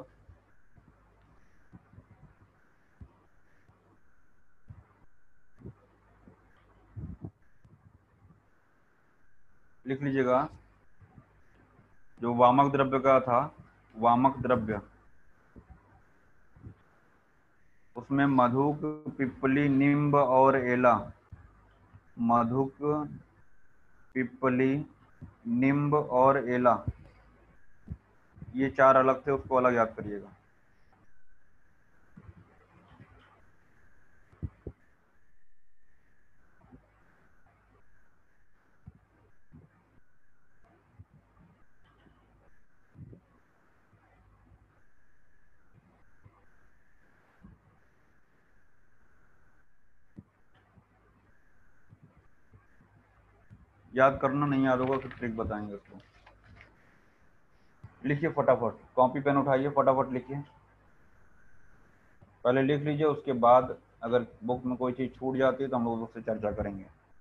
लिख लीजिएगा, जो वामक द्रव्य का था, वामक द्रव्य, उसमें मधुक पिप्पली निम्ब और एला, मधुक पिप्पली निम्ब और एला, ये 4 अलग थे, उसको अलग याद करिएगा। याद करना, नहीं याद होगा तो ट्रिक बताएंगे उसको। लिखिए फटाफट, कॉपी पेन उठाइए, फटाफट लिखिए। पहले लिख लीजिए, उसके बाद अगर बुक में कोई चीज छूट जाती है तो हम लोग उससे चर्चा करेंगे।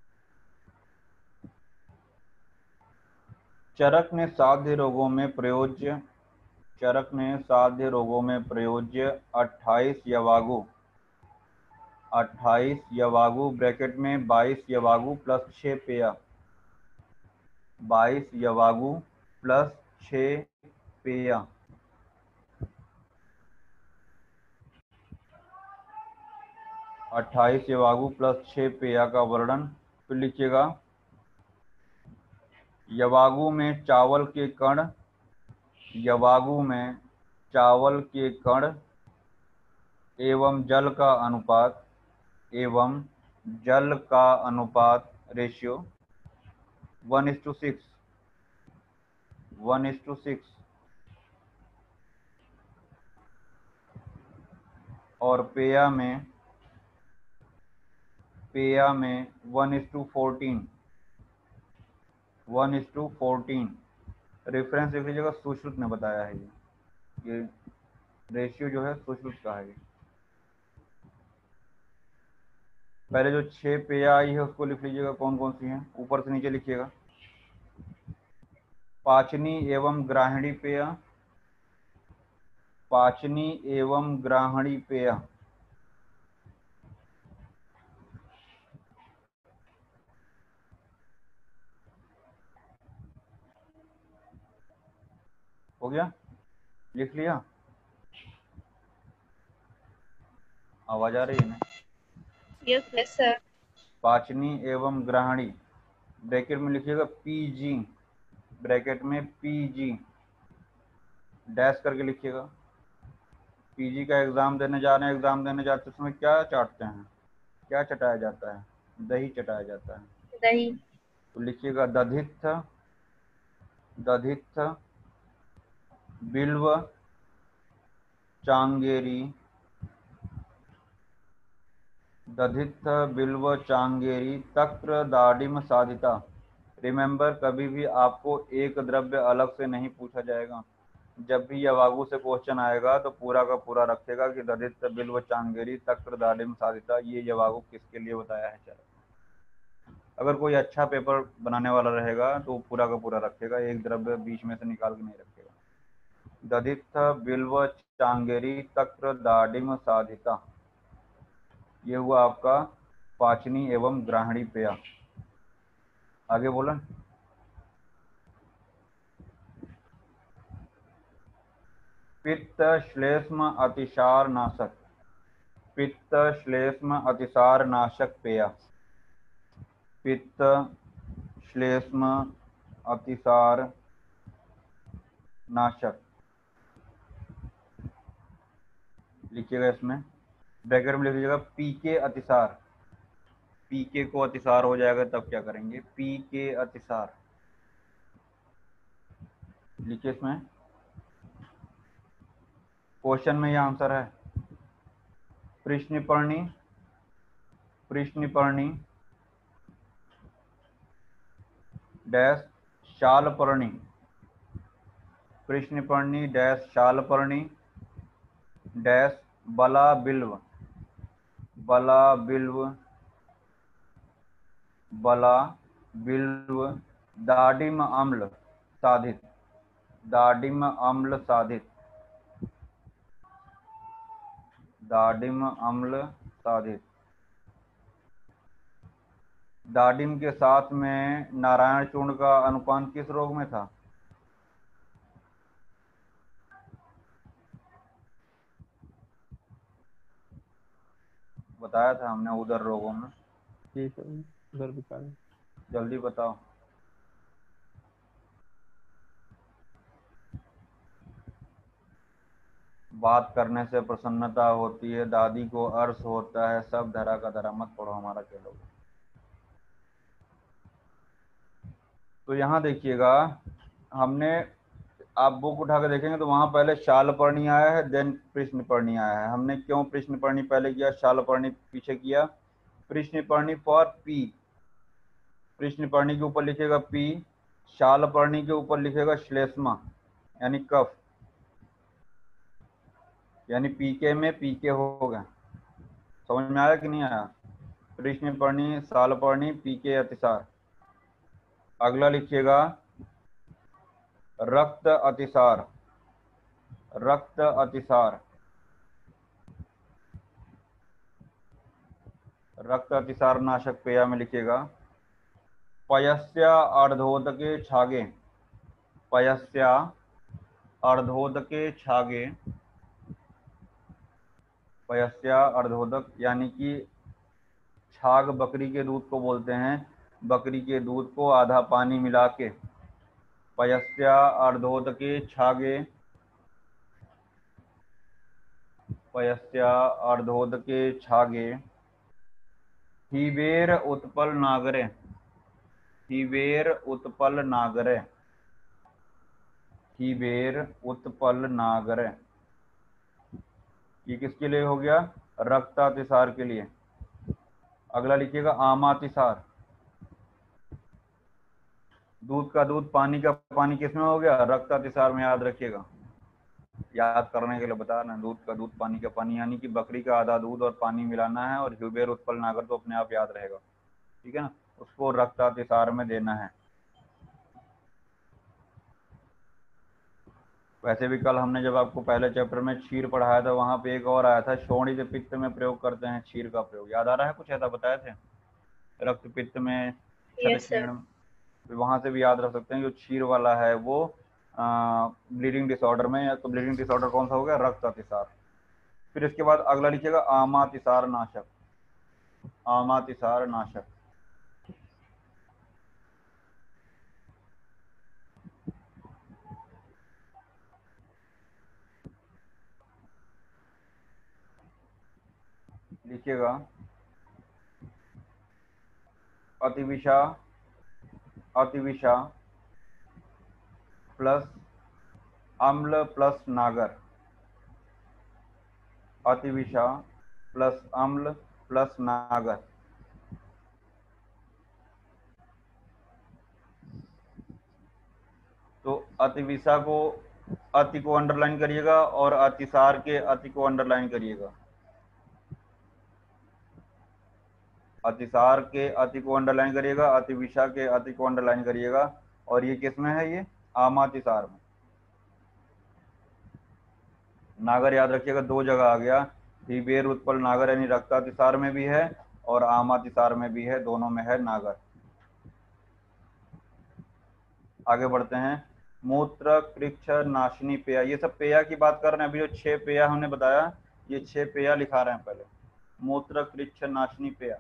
चरक ने साध्य रोगों में प्रयोज्य, चरक ने साध्य रोगों में प्रयोज्य 28 यवागु, 28 यवागु ब्रैकेट में 22 यवागु प्लस 6 पेया, 22 यवागु प्लस 6 पेया, 28 यवागु प्लस 6 पेया का वर्णन। फिर लिखिएगा, यवागु में चावल के कण, यवागु में चावल के कण एवं जल का अनुपात, एवं जल का अनुपात रेशियो 1:6, 1:6, और पेया में 1:14, 1:14। रेफरेंस लिख लीजिएगा, सुश्रुत ने बताया है ये रेशियो जो है सुश्रुत का है। पहले जो 6 पेया आई है उसको लिख लीजिएगा, कौन कौन सी हैं, ऊपर से नीचे लिखिएगा। पाचनी एवं ग्राहिणी पेय, पाचनी एवं ग्राहिणी पेय। हो गया, लिख लिया, आवाज आ रही है ना? Yes sir. पाचनी एवं ग्राहिणी, ब्रैकेट में लिखिएगा पीजी, ब्रैकेट में पीजी डैश करके लिखिएगा। पीजी का एग्जाम देने जा रहे हैं, एग्जाम देने जाते समय क्या चाटते हैं, क्या चटाया जाता है? दही चटाया जाता है। दही। तो लिखिएगा दधित्थ, दधित्थ बिल्व चांगेरी, दधित्थ बिल्व चांगेरी तक्र दाडिम साधिता। रिमेंबर, कभी भी आपको एक द्रव्य अलग से नहीं पूछा जाएगा। जब भी यवागु से क्वेश्चन आएगा तो पूरा का पूरा रखेगा कि दधित्थ बिल्व चांगेरी तक्र दाडिम साधिता, ये यवागु किसके लिए बताया है। चलो, अगर कोई अच्छा पेपर बनाने वाला रहेगा तो पूरा का पूरा रखेगा, एक द्रव्य बीच में से निकाल के नहीं रखेगा। दधित्थ बिल्व चांगेरी तक्र दाडिम साधिता, ये हुआ आपका पाचनी एवं ग्राहिणी पेय। आगे बोला, पित्त श्लेष्म अतिसार नाशक, पित्त श्लेष्म अतिसार नाशक पेय, पित्त श्लेष्म अतिसार नाशक लिखिएगा। इसमें ब्रैकेट में लिख लीजिएगा पीके अतिसार, पीके को अतिसार हो जाएगा तब क्या करेंगे, पीके अतिसार लिखिए। इसमें क्वेश्चन में यह आंसर है। कृष्णपर्णी, कृष्णपर्णी डैश शालपर्णी, कृष्णपर्णी डैश शालपर्णी डैश बला बिल्व, बला बिल्व, बला बिल्व दाडिम अम्ल साधित, दाडिम अम्ल साधित, दाडिम अम्ल साधित। दाडिम के साथ में नारायण चूर्ण का अनुपान किस रोग में था? बताया था हमने, उदर रोगों में। जी सर, उधर विकार। जल्दी बताओ। बात करने से प्रसन्नता होती है, दादी को अर्श होता है, सब धरा का धरा, मत पढ़ो हमारा क्या लोग। तो यहाँ देखिएगा, हमने, आप बुक उठा के देखेंगे तो वहां पहले शालपर्णी आया है, देन कृष्णपर्णी आया है। हमने क्यों कृष्णपर्णी पहले किया, शालपर्णी पीछे किया? कृष्णपर्णी फॉर पी, कृष्णपर्णी के ऊपर लिखेगा पी, शालपर्णी के ऊपर लिखेगा श्लेष्मा यानी कफ, यानी पीके में पीके होगा। समझ में आया कि नहीं आया? कृष्णपर्णी, शालपर्णी, पीके अतिसार। अगला लिखिएगा रक्त अतिसार, रक्त अतिसार, रक्त अतिसार नाशक पेय में लिखिएगा पयस्या अर्धोदके छागे, पयस्या अर्धोदके छागे, पयस्या अर्धोदक यानी कि छाग बकरी के दूध को बोलते हैं, बकरी के दूध को आधा पानी मिला के, पयस्या अर्धोदके छागे, पयस्या अर्धोदके छागे, हिबेर उत्पल नागरे, हिबेर उत्पल नागरे, हिबेर उत्पल नागरे। ये किसके लिए हो गया? रक्तातिसार के लिए। अगला लिखिएगा आमातिसार, दूध का दूध, पानी का पानी किसमें हो गया? रक्त अतिसार में, याद रखिएगा। याद करने के लिए बता रहे हैं, दूध का दूध, पानी का पानी, यानी कि बकरी का आधा दूध और पानी मिलाना है, और ह्यूबेर उत्पल नागर तो अपने आप याद रहेगा, ठीक है ना। उसको रक्त अतिसार में देना है। वैसे भी कल हमने जब आपको पहले चैप्टर में क्षीर पढ़ाया था, वहां पे एक और आया था, शोणित पित्त में प्रयोग करते हैं क्षीर का प्रयोग, याद आ रहा है? कुछ ऐसा बताए थे रक्त पित्त में, क्षत Yes, sir. क्षीण, वहां से भी याद रख सकते हैं। जो क्षीर वाला है वो ब्लीडिंग डिसऑर्डर में, या तो ब्लीडिंग डिसऑर्डर कौन सा हो गया? रक्त अतिसार। फिर इसके बाद अगला लिखिएगा आमातिसार नाशक, आमातिसार नाशक। लिखिएगा अतिविषा, अतिविषा प्लस अम्ल प्लस नागर, अतिविषा प्लस अम्ल प्लस नागर। तो अतिविषा को, अति को अंडरलाइन करिएगा, और अतिसार के अति को अंडरलाइन करिएगा। अतिसार के अति को अंडरलाइन करिएगा, अतिविषा के अति को अंडरलाइन करिएगा। और ये किस में है? ये आमातिसार में। नागर याद रखिएगा, दो जगह आ गया, हीबेर उत्पल नागर, यानी रक्तातिसार में भी है और आमातिसार में भी है, दोनों में है नागर। आगे बढ़ते हैं। मूत्र कृच्छ नाशनी पेय, ये सब पेय की बात कर रहे हैं। अभी जो 6 पेय हमने बताया, ये 6 पेय लिखा रहे हैं पहले। मूत्र कृच्छ नाशनी पेय,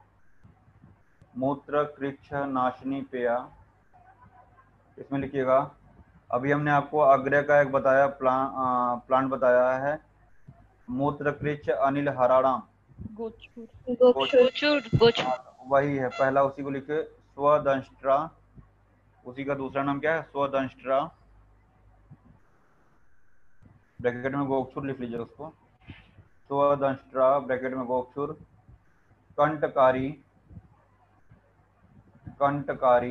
मूत्र कृच्छ नाशनी पेय, इसमें लिखिएगा। अभी हमने आपको अग्रय का एक बताया, प्लांट बताया है, मूत्र कृच्छ अनिल हराणाम, Gochur. वही है पहला, उसी को लिखे। स्वदंष्ट्रा, उसी का दूसरा नाम क्या है? स्वदंष्ट्रा, ब्रैकेट में गोक्षुर लिख लीजिए उसको। स्वदंष्ट्रा ब्रैकेट में गोक्षुर। कंटकारी, कंटकारी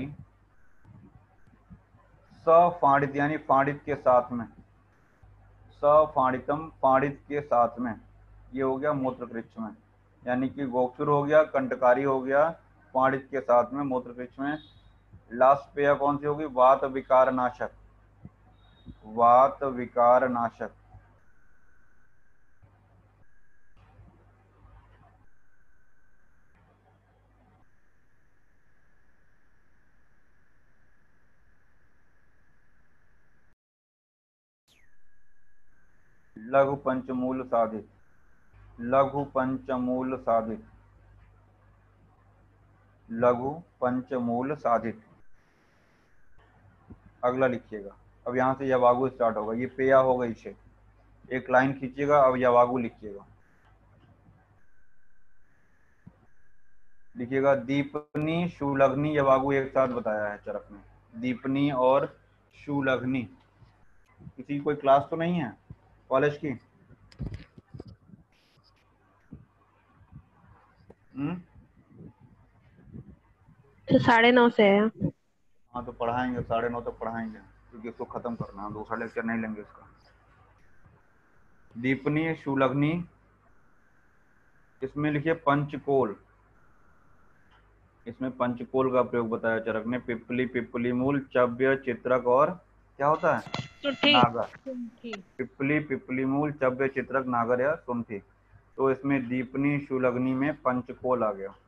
सफाड़ित, यानी फाड़ित के साथ में, सफाड़ितम, फाड़ित के साथ में, ये हो गया मूत्रकृच्छ में। यानी कि गोक्षुर हो गया, कंटकारी हो गया, फाड़ित के साथ में मूत्रकृच्छ में। लास्ट पेय कौन सी होगी? वात विकार नाशक, वात विकार नाशक। लघु पंचमूल साधित, लघु पंचमूल साधित, लघु पंचमूल साधित। अगला लिखिएगा। अब यहाँ से यवागु स्टार्ट होगा, ये पेया हो गई 6, एक लाइन खींचिएगा। अब यवागु लिखिएगा, लिखिएगा दीपनी शूलग्नि यवागु एक साथ बताया है चरक में, दीपनी और शूलग्नि। किसी कोई क्लास तो नहीं है कॉलेज की? तो 9:30 से है। हाँ तो पढ़ाएंगे, 9:30 तक पढ़ाएंगे, क्योंकि इसको खत्म करना है, दूसरा लेक्चर नहीं लेंगे इसका। दीपनी शूलग्नि, इसमें लिखिए पंचकोल, इसमें पंचकोल का प्रयोग बताया चरक ने। पिपली, पिपली मूल, चव्य, चित्रक और क्या होता है? नागर। पिपली, पिपली मूल, चव्य, चित्रक, नागर या सुंठी। तो इसमें दीपनी शूलग्नि में पंचकोल आ गया।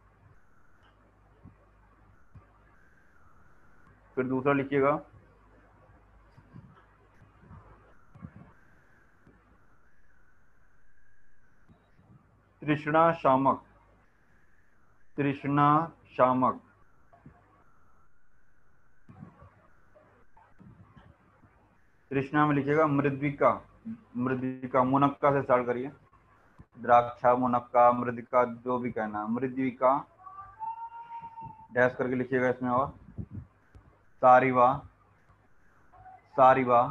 फिर दूसरा लिखिएगा, तृष्णा शामक, तृष्णा शामक, तृष्णा में लिखिएगा मृद्विका, मृद्विका, मुनक्का से स्टार्ट करिए, द्राक्षा, मुनक्का, मृदिका, जो भी कहना, मृद्विका डैश करके लिखिएगा इसमें। और सारिवा, सारिवा,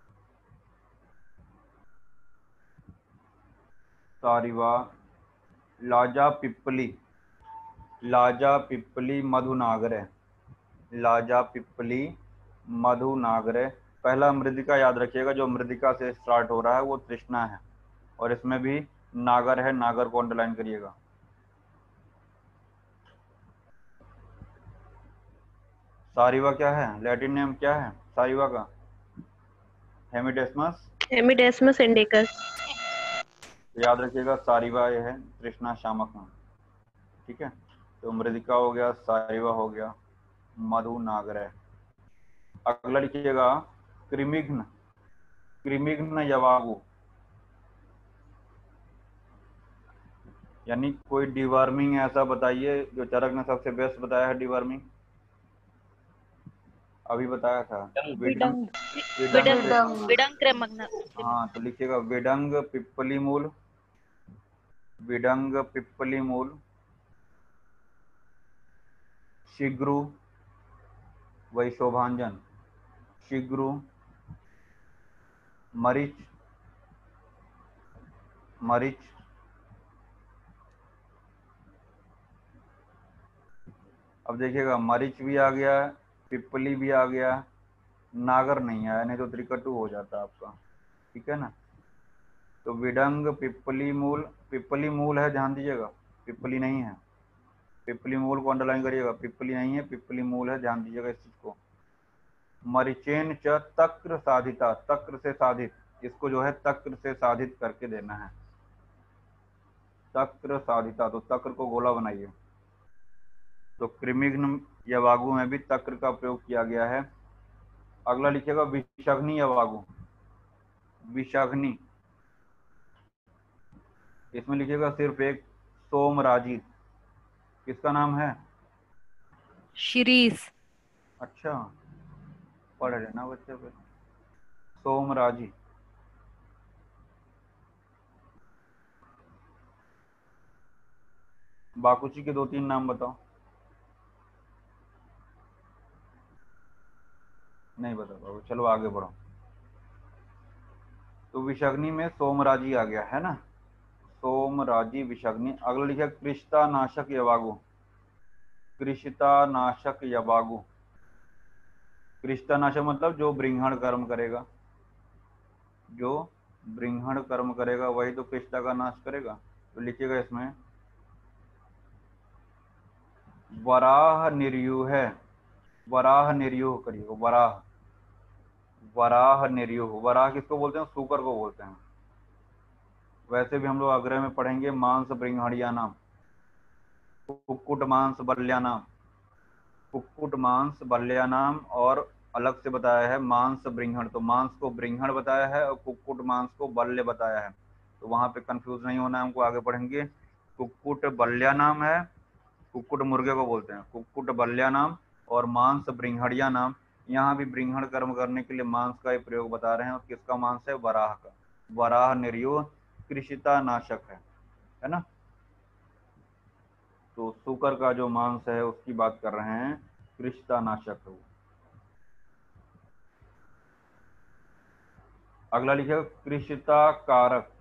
सारिवा, लाजा पिप्पली, लाजा पिप्पली मधुनागरे, लाजा पिप्पली मधुनागरे। पहला मृदिका याद रखिएगा, जो मृदिका से स्टार्ट हो रहा है वो तृष्णा है, और इसमें भी नागर है, नागर को अंडरलाइन करिएगा। सारिवा क्या है, लैटिन नेम क्या है सारिवा का? Hemidesmus, hemidesmus indicus. तो याद रखिएगा सारिवा ये है तृष्णा शामक नाम, ठीक है। तो मृदिका हो गया, सारिवा हो गया, मधुनागरे। अगला लिखिएगा कृमिघ्न, कृमिघ्न यवागु, यानी कोई डिवर्मिंग ऐसा बताइए जो चरक ने सबसे बेस्ट बताया है। डिवर्मिंग अभी बताया था, विडंग, विडंग, विडंग क्रमग्न। हाँ तो लिखिएगा विडंग पिप्पली मूल, विडंग पिप्पली मूल, शीघ्रु वही शोभांजन, शीघ्रु, मरीच, मरीच, अब देखिएगा मरीच भी आ गया, पिप्पली भी आ गया, नागर नहीं आया, नहीं तो त्रिकटु हो जाता आपका, ठीक है ना। तो विडंग पिप्पली मूल, पिप्पली मूल है ध्यान दीजिएगा, पिप्पली नहीं है, पिप्पली मूल को अंडरलाइन करिएगा, पिप्पली नहीं है, पिप्पली मूल है, ध्यान दीजिएगा इस चीज को। मरिचेन च तक्र साधिता, तक्र से साधित, इसको जो है तक्र से साधित करके देना है, तक्र साधिता, तो तक्र को गोला बनाइए। तो कृमिघ्न यवागु में भी तक्र का प्रयोग किया गया है। अगला लिखिएगा विषाग्नि यवागु, विषाग्नि, इसमें लिखिएगा सिर्फ एक सोमराजित, किसका नाम है? शिरीष। अच्छा पढ़ लेना बच्चे पे, सोमराजी। बाकुची के 2-3 नाम बताओ। नहीं बता पाओगे, चलो आगे बढ़ो। तो विषाग्नि में सोमराजी आ गया है ना, सोमराजी विषाग्नि। अगला लिखा कृषिता नाशक यवागु, कृषिता नाशक यवागु, कृषिता नाशक मतलब जो ब्रिंहण कर्म करेगा, जो ब्रिंहण कर्म करेगा वही तो कृषिता का नाश करेगा। तो लिखिएगा इसमें वराह निर्युह है, वराह निर्युह करिएगा, वराह, वराह निर्युह। वराह किसको बोलते हैं? सूकर को बोलते हैं। वैसे भी हम लोग आग्रह में पढ़ेंगे मांस ब्रिंहणिया नाम, कुक्कुट मांस बल्या नाम, कुक्कुट मांस बल्या नाम, और अलग से बताया है मांस ब्रिंहण। तो मांस को ब्रिंहण बताया है और कुक्कुट मांस को बल्य बताया है, तो वहां पे कंफ्यूज नहीं होना है हमको, आगे पढ़ेंगे। कुक्कुट बल्या नाम है, कुक्कुट मुर्गे को बोलते हैं, कुक्कुट बल्या नाम, और मांस ब्रिंहणिया नाम। यहाँ भी ब्रिंहण कर्म करने के लिए मांस का ही प्रयोग बता रहे हैं, और किसका मांस है? वराह का। वराह निर्युह कृषिता नाशक है ना। तो सूकर का जो मांस है उसकी बात कर रहे हैं, कृषिता नाशक है वो। अगला लिखिए कृषिता कारक,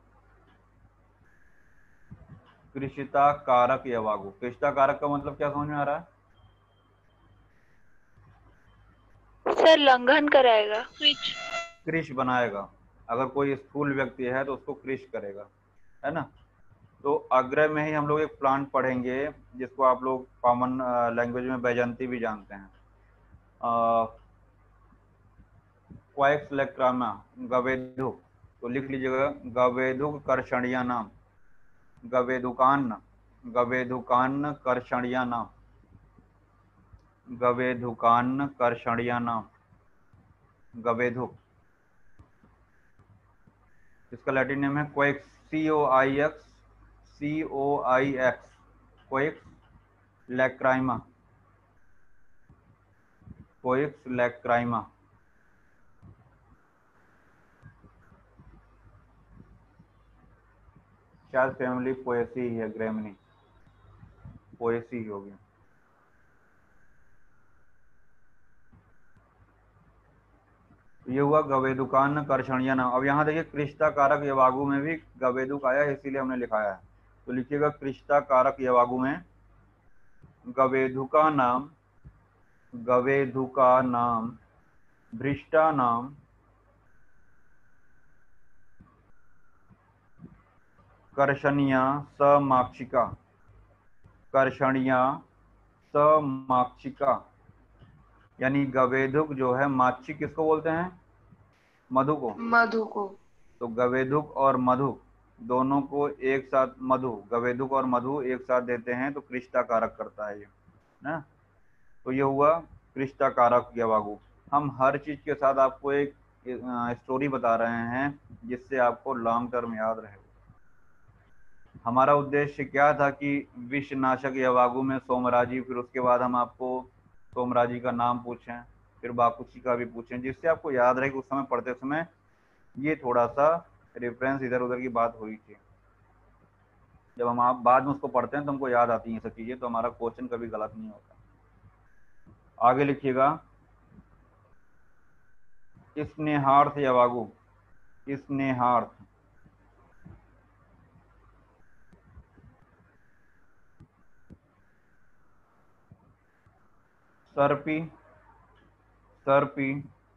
कृषिता कारक यवागु। कृषिता कारक का मतलब क्या समझ में आ रहा है? सर लंघन कराएगा, कृष बनाएगा, अगर कोई स्थूल व्यक्ति है तो उसको कृष करेगा, है ना। तो अग्रह में ही हम लोग एक प्लांट पढ़ेंगे जिसको आप लोग कॉमन लैंग्वेज में बैजंती भी जानते हैं, क्वाइक्स लेक्रामा, गवेदु। तो लिख लीजिएगा गवेदुक कर्षणिया नाम, गवेदुकान्न, गवेदुकान्न कर्षणिया नाम, गवेदुकान्न कर्षणिया नाम, गवेदुक। इसका लैटिन नेम है क्वाइक्स, COIX, COIX, क्वाइक्स लैक्राइमा, क्वाइक्स लैक्राइमा। शायद फैमिली पोएसी ही है, ग्रेमनी, पोएसी ही होगी। ये हुआ गवेदुकान्न कर्षणिया नाम। अब यहाँ देखिए कृषिता कारक यवागु में भी गवेदुक आया है, इसीलिए हमने लिखाया है। तो लिखिएगा कृष्टा कारक यवागु में गवेधुका नाम, गवेधुका नाम, भ्रिष्टा नाम, कर्षणिया समाक्षिका, कर्षणिया समाक्षिका, यानी गवेधुक जो है, माक्षी किसको बोलते हैं? मधु को। मधु को। तो गवेधुक और मधु दोनों को एक साथ, मधु, गवेधुक और मधु एक साथ देते हैं तो कृष्टा कारक करता है ये ना। तो ये हुआ कृष्टा कारक यवागु। हम हर चीज के साथ आपको एक स्टोरी बता रहे हैं जिससे आपको लॉन्ग टर्म याद रहे। हमारा उद्देश्य क्या था कि विषनाशक यवागु में सोमराजी, फिर उसके बाद हम आपको सोमराजी का नाम पूछें, फिर बाकुची का भी पूछें, जिससे आपको याद रहे कि उस समय पढ़ते समय ये थोड़ा सा रेफरेंस इधर उधर की बात हुई थी। जब हम आप बाद में उसको पढ़ते हैं तो हमको याद आती हैं सब चीजें, तो हमारा क्वेश्चन कभी गलत नहीं होता। आगे लिखिएगा स्नेहार्थ यवागु, स्नेहार्थ, सर्पी, सर्पी,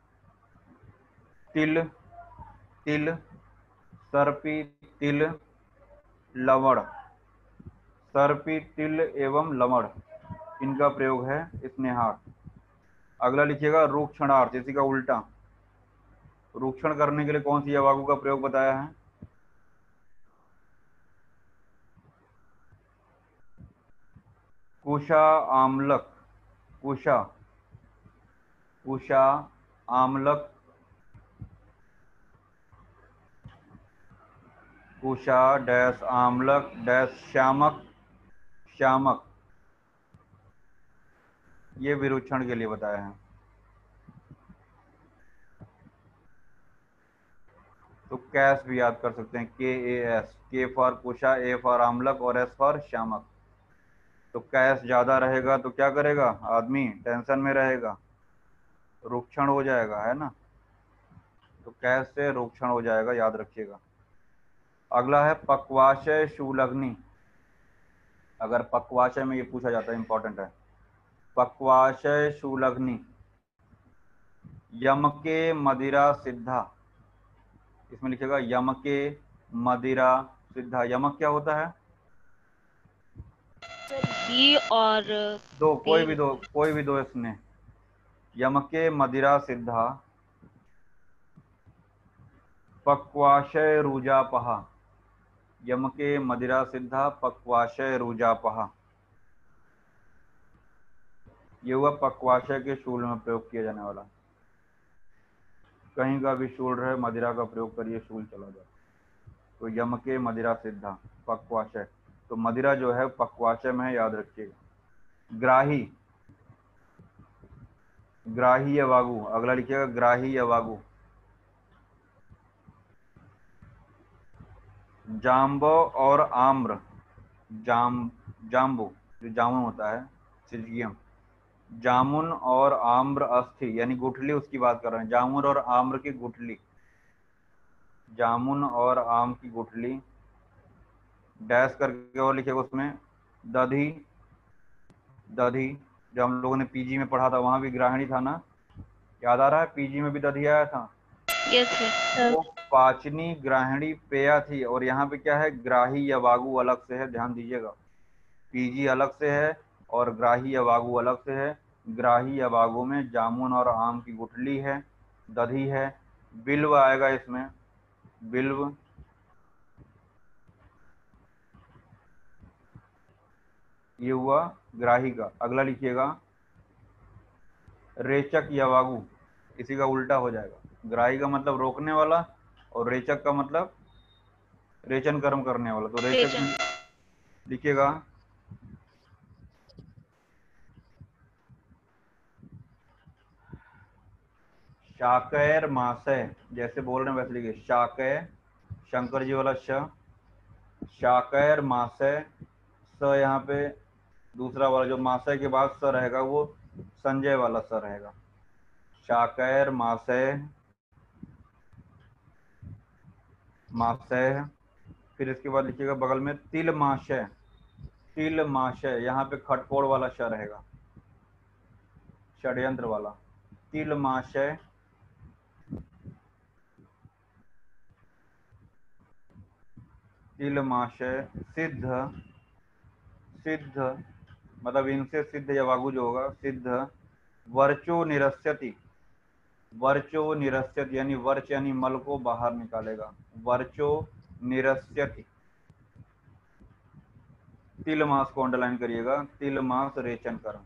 तिल, तिल, सर्पी, तिल, लवण, सर्पी, तिल एवं लवण, इनका प्रयोग है स्नेहार्थ। अगला लिखिएगा रूक्षणार्थ, इसी का उल्टा। रूक्षण करने के लिए कौन सी यवागु का प्रयोग बताया है? कुशा आम्लक, कुशा, कुशा आम्लक, कुशा डैश आम्लक डैश श्यामक, श्यामक, ये विरूक्षण के लिए बताया है। तो कैस भी याद कर सकते हैं, KAS, K फॉर कुशा, A फॉर आम्लक और S फॉर श्यामक। तो कैस ज्यादा रहेगा तो क्या करेगा? आदमी टेंशन में रहेगा, रूक्षण हो जाएगा, है ना। तो कैस से रूक्षण हो जाएगा, याद रखिएगा। अगला है पक्वाशय शूलग्नि। अगर पक्वाशय में ये पूछा जाता है, इंपॉर्टेंट है। पक्वाशय शूलग्नि, यम के मदिरा सिद्धा, इसमें लिखेगा यम के मदिरा सिद्धा। यमक क्या होता है? घी और दो, कोई भी तेल। दो, कोई भी दो इसमें। यम के मदिरा सिद्धा, पक्वाशय रुजापहा, यम के मदिरा सिद्धा, पक्वाशय रुजापहा। ये हुआ पक्वाशय के शूल में प्रयोग किया जाने वाला। कहीं का भी शूल रहे, मदिरा का प्रयोग करिए, शूल चला जाए। तो यम के मदिरा सिद्धा, पक्वाशय, तो मदिरा जो है पक्वाशय में है, याद रखिएगा। ग्राही, ग्राही यवागु, अगला लिखिएगा ग्राही यवागु। जाम्ब और आम्र, जाम्बू जो जामुन होता है, सिजियम, जामुन और आम्र अस्थि, यानी गुठली उसकी बात कर रहे हैं। जामुन और आम्र की गुठली, जामुन और आम की गुठली, डैश करके और लिखेगा उसमें दधी, दधी, जो हम लोगों ने पीजी में पढ़ा था वहां भी ग्राहिणी था ना, याद आ रहा है? पीजी में भी दधी आया था। Yes sir. वो पाचनी ग्राहिणी पेया थी, और यहाँ पे क्या है? ग्राही यवागु अलग से है, ध्यान दीजिएगा। पीजी अलग से है और ग्राही यवागु अलग से है। ग्राही यवागु में जामुन और आम की गुठली है, दधी है, बिल्व आएगा इसमें, बिल्व, ये हुआ ग्राही का। अगला लिखिएगा रेचक यवागु, इसी का उल्टा हो जाएगा। ग्राही का मतलब रोकने वाला और रेचक का मतलब रेचन कर्म करने वाला। तो रेचक में लिखिएगा शाकैर मासय, जैसे बोल रहे हैं वैसे लिखिए, शाकय, शंकर जी वाला श, शाकैर मासय, स यहाँ पे दूसरा वाला जो मासय के बाद स रहेगा वो संजय वाला स रहेगा। शाकैर मासय, मासय, फिर इसके बाद लिखिएगा बगल में तिलमाशय। तिलमाशय, यहाँ पे खटकोड़ वाला श रहेगा, षड्यंत्र वाला। तिलमाशय, तिलमाशय। सिद्ध, सिद्ध मतलब इनसे सिद्ध यवागु जो होगा, सिद्ध। वर्चो निरस्यति, वर्चो निरस्यति यानी वर्च यानी मल को बाहर निकालेगा, वर्चो निरस्यति। तिलमास को अंडरलाइन करिएगा, तिलमास रेचन कर्म।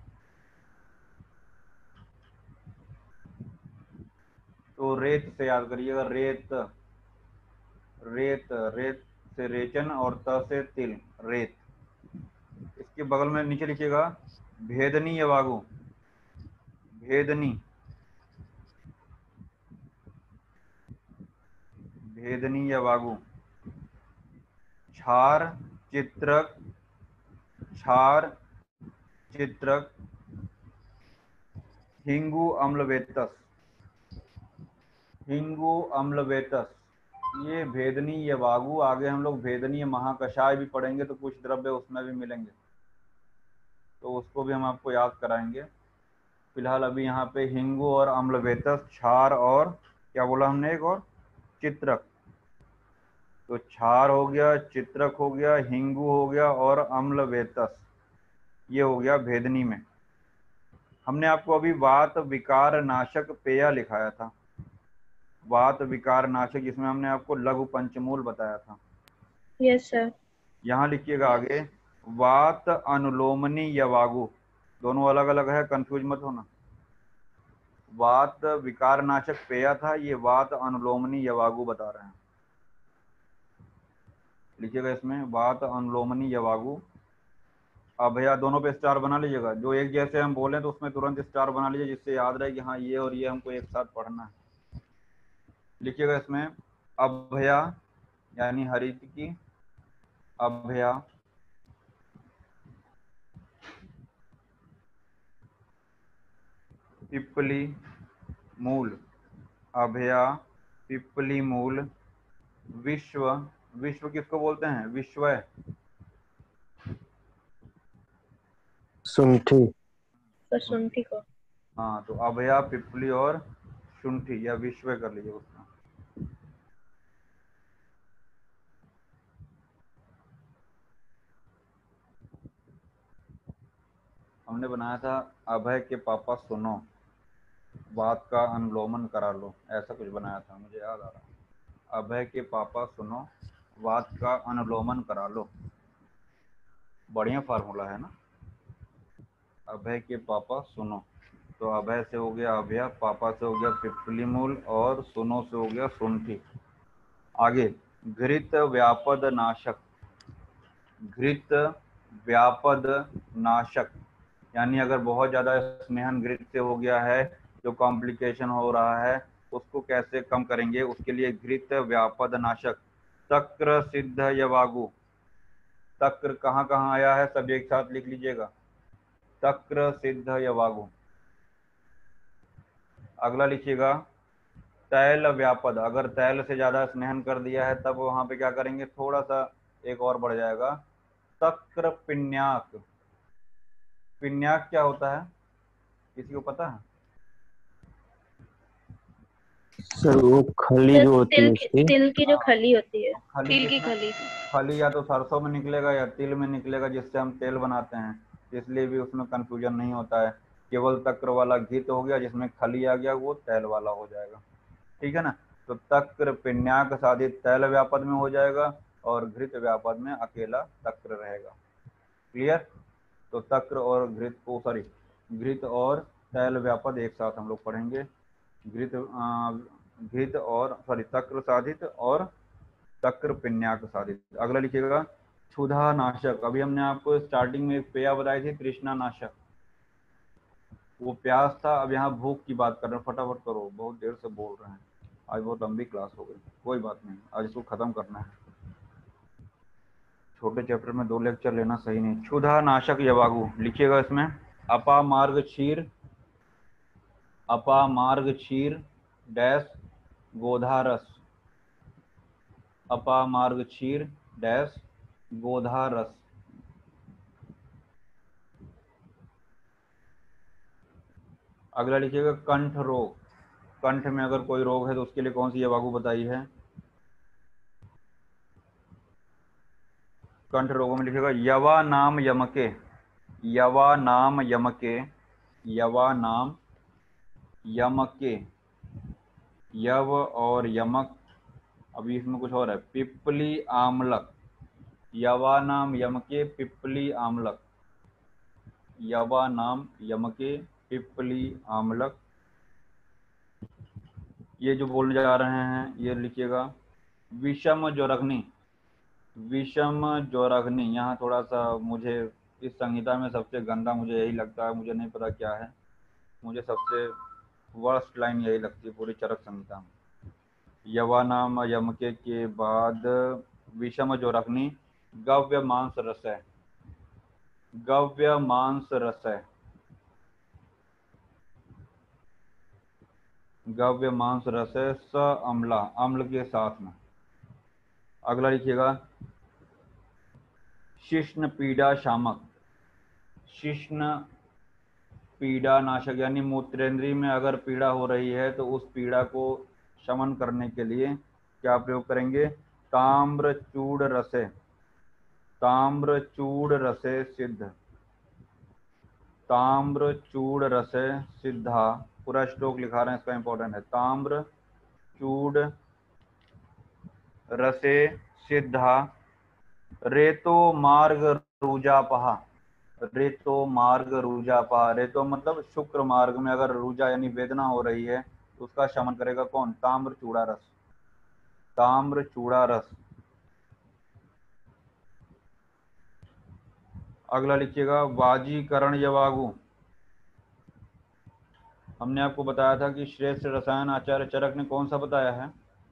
तो रेत से याद करिएगा, रेत, रेत, रेत से रेचन और त से तिल, रेत। इसके बगल में नीचे लिखिएगा भेदनी यवागु, भेदनी, भेदनी यवागु। क्षार चित्रक, क्षार चित्रक। हिंगु अम्लवेतस, हिंगु अम्लवेतस। ये भेदनी यवागु। आगे हम लोग भेदनीय महाकषाय भी पढ़ेंगे तो कुछ द्रव्य उसमें भी मिलेंगे, तो उसको भी हम आपको याद कराएंगे। फिलहाल अभी यहाँ पे हिंगु और अम्लवेतस, क्षार और क्या बोला हमने, एक और चित्रक। तो क्षार हो गया, चित्रक हो गया, हिंगु हो गया और अम्लवेतस, ये हो गया भेदनी में। हमने आपको अभी वात विकार नाशक पेय लिखाया था, वात विकार नाशक, जिसमें हमने आपको लघु पंचमूल बताया था। Yes sir. यहाँ लिखिएगा आगे वात अनुलोमनी यवागु, दोनों अलग अलग है, कंफ्यूज मत होना। वात विकार नाशक पेय था, ये वात अनुलोमनी यवागु बता रहे हैं। लिखिएगा इसमें वात अनुलोमनी यवागु। अभया, दोनों पे स्टार बना लीजिएगा, जो एक जैसे हम बोले तो उसमें तुरंत स्टार बना लीजिए, जिससे याद रहे कि हाँ ये और ये हमको एक साथ पढ़ना है। लिखिएगा इसमें अभया यानी हरित की, अभया, पिपली मूल, अभया पिपली मूल। विश्व, विश्व किसको बोलते हैं, विश्वय, शुंठी, शुंठी को। हाँ तो अभया पिपली और शुंठी, या विश्वय कर लीजिए उसका। हमने बनाया था अभय के पापा सुनो, बात का अनुलोमन करा लो, ऐसा कुछ बनाया था, मुझे याद आ रहा। अभय के पापा सुनो, बात का अनुलोमन करा लो। बढ़िया फार्मूला है ना। अभय के पापा सुनो, तो अभय से हो गया अभया, पापा से हो गया पिपली मूल और सुनो से हो गया शुंठी। आगे घृत व्यापद नाशक, घृत व्यापद नाशक यानी अगर बहुत ज़्यादा स्नेहन घृत से हो गया है, जो कॉम्प्लिकेशन हो रहा है, उसको कैसे कम करेंगे, उसके लिए घृत व्यापद नाशक। तक्र सिद्ध यवागु, तक्र कहाँ कहाँ आया है सब एक साथ लिख लीजिएगा, तक्र सिद्ध यवागु। अगला लिखिएगा तैल व्यापद, अगर तैल से ज़्यादा स्नेहन कर दिया है तब वहाँ पे क्या करेंगे, थोड़ा सा एक और बढ़ जाएगा, तक्र पिन्याक। पिन्याक क्या होता है, किसी को पता है? सर वो खली जो होती है उसकी, तिल की जो खली होती है। खली तिल की किसमें? खली। खली या तो सरसों में निकलेगा या तिल में निकलेगा, जिससे हम तेल बनाते हैं, इसलिए भी उसमें कंफ्यूजन नहीं होता है। केवल तक्र वाला घृत हो गया, जिसमें खली आ गया वो तैल वाला हो जाएगा, ठीक है ना। तो तक्र पिन्याक साधित तैल व्यापद में हो जाएगा और घृत व्यापद में अकेला तक्र रहेगा। क्लियर। तो तक्र और घृत को, सॉरी, घृत और तैल व्यापद एक साथ हम लोग पढ़ेंगे। घृत और सॉरी तक्र साधित और तक्र पिन्याक साधित। अगला लिखिएगा क्षुधा नाशक। अभी हमने आपको स्टार्टिंग में एक पेय बताई थी तृष्णा नाशक, वो प्यास था। अब यहाँ भूख की बात कर रहे हैं, फटाफट करो, बहुत देर से बोल रहे हैं, आज बहुत लंबी क्लास हो गई, कोई बात नहीं, आज इसको खत्म करना है। छोटे चैप्टर में 2 लेक्चर लेना सही नहीं। क्षुधा नाशक यवागु लिखिएगा इसमें अपामार्ग क्षीर, अपामार्ग क्षीर डैश गोधारस, अपामार्ग क्षीर डैश गोधा रस। अगला लिखिएगा कंठ रोग। कंठ में अगर कोई रोग है तो उसके लिए कौन सी यवागु बताई है? कंठ रोगों में लिखिएगा यवा नाम यमके। यवा नाम यमके। यवा नाम यमके। यव और यमक, अभी इसमें कुछ और है, पिपली आमलक। यवा नाम यमके पिपली आमलक। यवा नाम यमके पिपली आमलक। ये जो बोलने जा रहे हैं ये लिखिएगा विषम ज्वरग्नि। विषम ज्वरग्नि, यहाँ थोड़ा सा मुझे इस संहिता में सबसे गंदा मुझे यही लगता है, मुझे नहीं पता क्या है, मुझे सबसे वर्स्ट लाइन यही लगती है पूरी चरक संहिता में। यवानाम यमके के बाद विषम ज्वरग्नि गव्य मांस रसय। गव्य मांस रसय। गव्य मांस रसय स अम्ला, अम्ल के साथ में। अगला लिखिएगा शिश्न पीड़ा शामक। शिश्न पीड़ा नाशक, यानी मूत्रेंद्रीय में अगर पीड़ा हो रही है तो उस पीड़ा को शमन करने के लिए क्या प्रयोग करेंगे? ताम्रचूड़ रसे। ताम्रचूड़ रसे सिद्ध। ताम्रचूड़ रसे सिद्धा। पूरा श्लोक लिखा रहे हैं, इसका इंपॉर्टेंट है। ताम्रचूड़ रसे सिद्धा रेतो मार्ग रुजापहा। रेतो मार्ग रुजापहा। रेतो मतलब शुक्र मार्ग में अगर रुजा यानी वेदना हो रही है तो उसका शमन करेगा कौन? ताम्रचूड़ा रस। ताम्रचूड़ा रस। अगला लिखिएगा वाजीकरण यवागु। हमने आपको बताया था कि श्रेष्ठ रसायन आचार्य चरक ने कौन सा बताया है?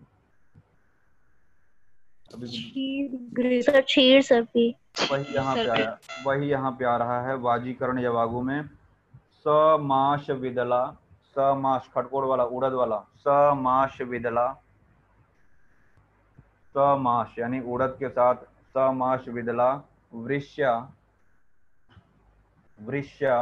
सर क्षीर सभी। वही यहाँ पे आया, वही यहाँ पे आ रहा है वाजीकरण यवागु में। समाश विदला। समाश खटकोड़ वाला, उड़द वाला। समाश विदला। समाश यानी उड़द के साथ समाश विदला। वृष्या। वृष्या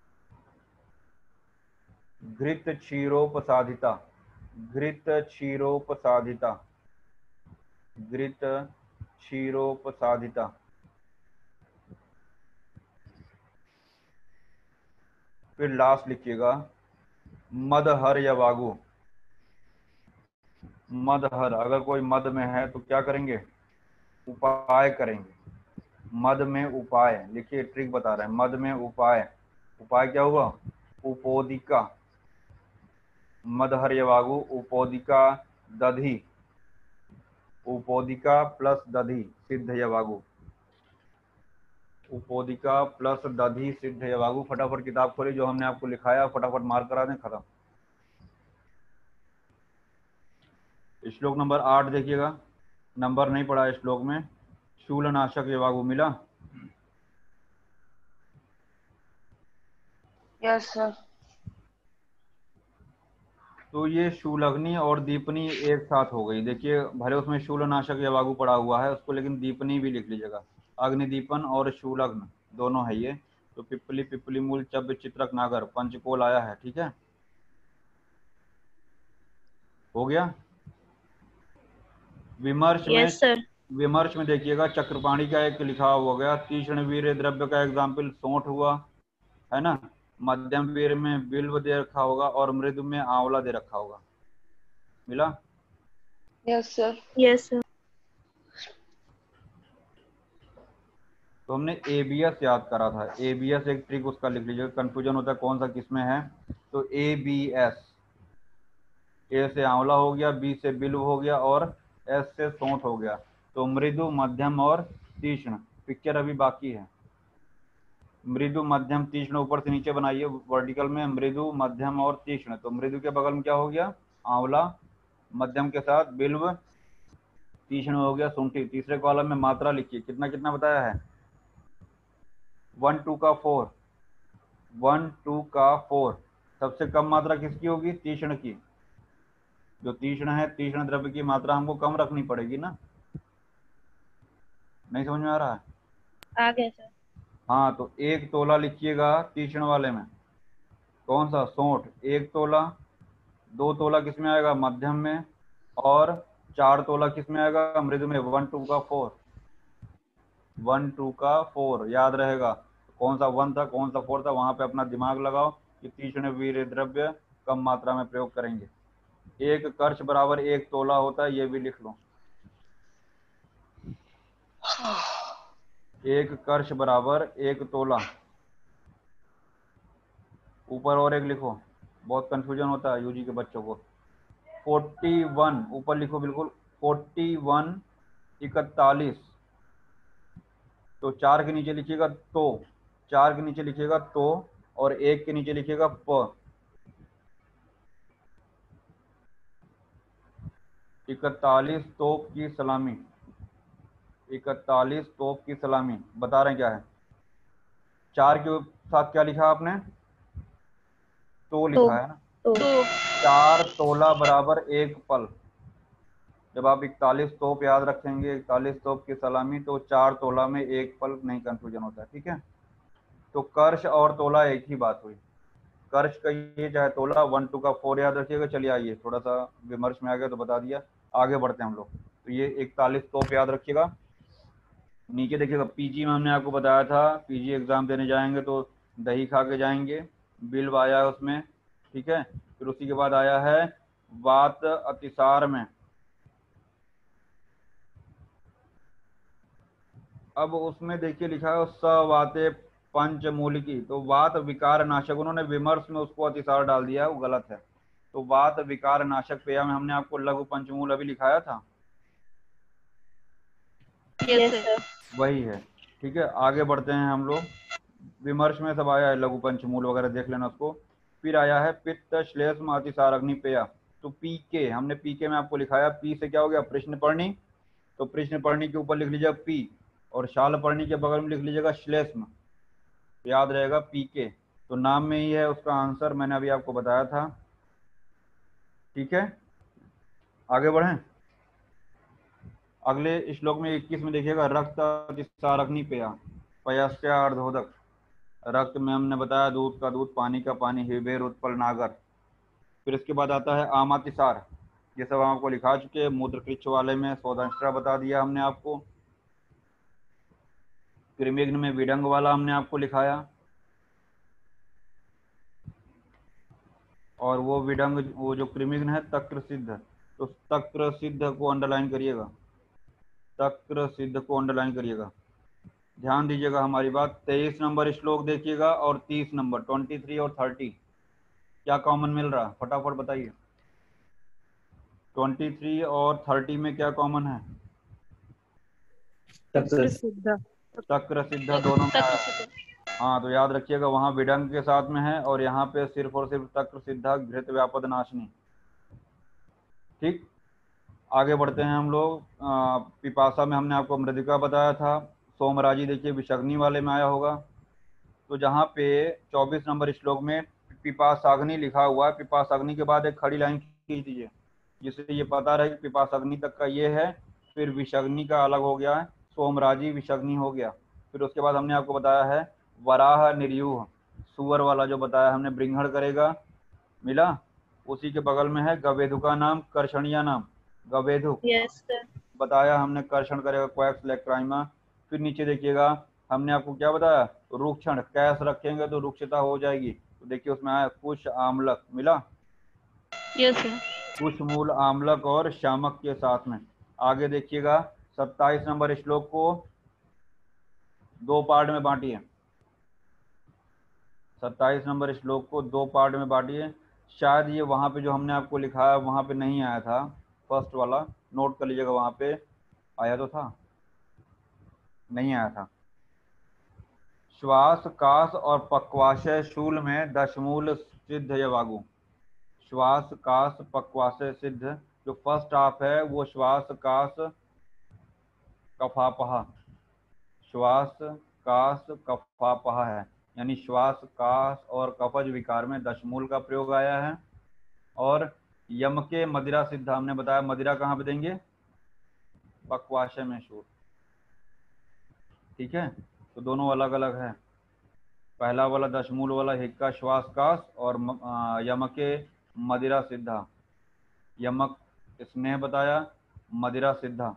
घृत क्षीरोपसाधिता। घृत क्षीरोपसाधिता। घृत क्षीरोपसाधिता। फिर लास्ट लिखिएगा मदहर यवागु। मदहर, अगर कोई मद में है तो क्या करेंगे? उपाय करेंगे। मद में उपाय, लिखिए ट्रिक बता रहे हैं। मद में उपाय। उपाय क्या हुआ? उपोदिका। मदहर यवागु उपोदिका दधि। उपोदिका प्लस दधि सिद्ध यवागु। उपोदिका प्लस दधि सिद्ध यवागु। फटाफट किताब खोलिए, जो हमने आपको लिखाया फटाफट मार्क करा दें, खत्म। श्लोक नंबर 8 देखिएगा, नंबर नहीं पड़ा है श्लोक में। शूलनाशक यवागु मिला? Yes sir. तो ये शूलग्नि और दीपनी एक साथ हो गई। देखिए भले उसमें शूलनाशक यवागु पड़ा हुआ है उसको, लेकिन दीपनी भी लिख लीजिएगा। अग्निदीपन और शूलग्न दोनों है ये। तो पिपली, पिपली मूल, चब्य, चित्रक, नागर, पंचकोल आया है। ठीक है, हो गया। विमर्श में, यस सर। विमर्श में देखिएगा चक्रपाणी का एक लिखा हो गया। तीक्ष्ण वीर्य द्रव्य का एग्जाम्पल सोंठ हुआ, है ना। मध्यम वीर में बिल्व दे रखा होगा और मृदु में आंवला दे रखा होगा। मिला? Yes sir. Yes sir. तो हमने एबीएस याद करा था। एबीएस एक ट्रिक उसका लिख लीजिएगा, कंफ्यूजन होता है कौन सा किस में है। तो एबीएस, ए से आंवला हो गया, बी से बिल्व हो गया और एस से सौंठ हो गया। तो मृदु, मध्यम और तीक्ष्ण। पिक्चर अभी बाकी है। मृदु, मध्यम, तीक्ष्ण ऊपर से नीचे बनाइए वर्टिकल में। मृदु, मध्यम और तीक्ष्ण। तो मृदु के बगल में क्या हो गया? आंवला। मध्यम के साथ बिल्व, तीक्ष्ण हो गया सूंठी। तीसरे कॉलम में मात्रा लिखिए, कितना कितना बताया है? 1 2 का 4। 1 2 का 4। सबसे कम मात्रा किसकी होगी? तीक्ष्ण की। जो तीक्ष्ण है, तीक्ष्ण द्रव्य की मात्रा हमको कम रखनी पड़ेगी ना। नहीं समझ में आ रहा है? आ गया सर। हाँ, तो 1 तोला लिखिएगा तीक्ष्ण वाले में, कौन सा? सोंठ 1 तोला। 2 तोला किस में आएगा? मध्यम में। और 4 तोला किस में आएगा? मृदु में। 1 2 का 4, 1 2 का 4 याद रहेगा। कौन सा 1 था, कौन सा 4 था, वहां पे अपना दिमाग लगाओ कि तीक्ष्ण वीर्य द्रव्य कम मात्रा में प्रयोग करेंगे। 1 कर्ष बराबर 1 तोला होता है, ये भी लिख लो। 1 कर्ष बराबर 1 तोला। ऊपर और एक लिखो, बहुत कंफ्यूजन होता है यूजी के बच्चों को। 41 ऊपर लिखो बिल्कुल, 41 41। तो 4 के नीचे लिखिएगा तो, 4 के नीचे लिखिएगा तो, और 1 के नीचे लिखिएगा प। 41 तोप की सलामी, 41 तोप की सलामी। बता रहे हैं क्या है? 4 के साथ क्या लिखा आपने? तो लिखा है ना। तो 4 तोला बराबर 1 पल। जब आप 41 तोप याद रखेंगे, 41 तोप की सलामी, तो 4 तोला में 1 पल, नहीं कंफ्यूजन होता है। ठीक है, तो कर्ष और तोला एक ही बात हुई। कर्ष कहिए चाहे तोला, 1 2 का 4 याद रखिएगा। चलिए आइए, थोड़ा सा विमर्श में आ गया तो बता दिया, आगे बढ़ते हैं हम लोग। तो ये 41 तोप याद रखिएगा। नीचे देखिएगा, पीजी में हमने आपको बताया था, पीजी एग्जाम देने जाएंगे तो दही खा के जाएंगे, बिल्व आया है उसमें। ठीक है, फिर उसी के बाद आया है वात अतिसार में। अब उसमें देखिए लिखा है सवाते पंचमूलिकी, तो वात विकार नाशक, उन्होंने विमर्श में उसको अतिसार डाल दिया है, वो गलत है। तो वात विकार नाशक पेय में हमने आपको लघु पंचमूल अभी लिखाया था, यस सर। वही है। ठीक है, आगे बढ़ते हैं हम लोग। विमर्श में सब आया है, लघु पंचमूल वगैरह देख लेना उसको। फिर आया है पित्त श्लेष्म अतिसार अग्नि पेय। तो पीके, हमने पीके में आपको लिखाया, पी से क्या हो गया? प्रश्न पर्णी। तो प्रश्न पर्णी के ऊपर लिख लीजिएगा पी, और शाल पर्णी के बगल में लिख लीजिएगा श्लेष्म, याद रहेगा पीके। तो नाम में ही है उसका आंसर, मैंने अभी आपको बताया था। ठीक है, आगे बढ़ें। अगले श्लोक में 21 में देखिएगा, रक्त अतिसार अग्नि पेय पयस्य अर्धोदक। रक्त में हमने बताया दूध का दूध, पानी का पानी, हिबेर उत्पल नागर। फिर इसके बाद आता है आमातिसार, ये सब हम आपको लिखा चुके हैं। मूत्रकृच्छ वाले में शोधनस्tra बता दिया हमने आपको। कृमिघ्न में विडंग वाला हमने आपको लिखाया, और वो विडंग, वो जो कृमिघ्न है तक्र सिद्ध, तो तक्र सिद्ध को अंडरलाइन करिएगा, तक्र सिद्ध को अंडरलाइन करिएगा। ध्यान दीजिएगा हमारी बात। 23 नंबर श्लोक देखिएगा और 30 नंबर, 23 और 30 क्या कॉमन मिल रहा है? फटाफट बताइए। 23 और 30 में क्या कॉमन है? तक्र सिद्ध। तक्र सिद्ध दोनों में आया है। हाँ, तो याद रखिएगा, वहाँ विडंग के साथ में है, और यहाँ पे सिर्फ और सिर्फ तक्र सिद्धा घृत व्यापद नाशनी। ठीक, आगे बढ़ते हैं हम लोग। पिपासा में हमने आपको मृदिका बताया था। सोमराजी देखिए विषग्नि वाले में आया होगा। तो जहाँ पे 24 नंबर श्लोक में पिपासाग्नि लिखा हुआ है, पिपासाग्नि के बाद एक खड़ी लाइन खींच दीजिए, जिससे ये पता रहे कि पिपासाग्नि तक का ये है, फिर विषग्नि का अलग हो गया है, सोमराजी विषग्नि हो गया। फिर उसके बाद हमने आपको बताया है वराह निर्यूह, सुअर वाला जो बताया हमने, ब्रिंघण करेगा, मिला। उसी के बगल में है गवेधु का नाम, कर्षणिया नाम, गवेधु यस सर। बताया हमने, कर्षण करेगा क्वैक्स लेक्ट्राइमा। फिर नीचे देखिएगा, हमने आपको क्या बताया? रुक्षण, कैस रखेंगे तो रुक्षता हो जाएगी। तो देखिए उसमें आया कुश आम्लक, मिला। Yes sir. कुश मूल आम्लक और शामक के साथ में। आगे देखिएगा, 27 नंबर श्लोक को 2 पार्ट में बांटिए। 27 नंबर श्लोक को 2 पार्ट में बांटिए। शायद ये वहाँ पे जो हमने आपको लिखा है वहाँ पे नहीं आया था, फर्स्ट वाला नोट कर लीजिएगा, वहाँ पे आया तो था, नहीं आया था। श्वास कास और पक्वाशय शूल में दशमूल सिद्ध यवागु। श्वास कास पक्वाशय सिद्ध, जो फर्स्ट हाफ है वो श्वास कास कफापहा, श्वास कास कफापहा है, यानी श्वास कास और कफज विकार में दशमूल का प्रयोग आया है। और यम के मदिरा सिद्ध, हमने बताया मदिरा कहाँ पे देंगे? पक्वाशय में शूल। ठीक है, तो दोनों अलग अलग है। पहला वाला दशमूल वाला हिक्का श्वास कास और यमके मदिरा सिद्धा। यमक स्नेह बताया, मदिरा सिद्धा।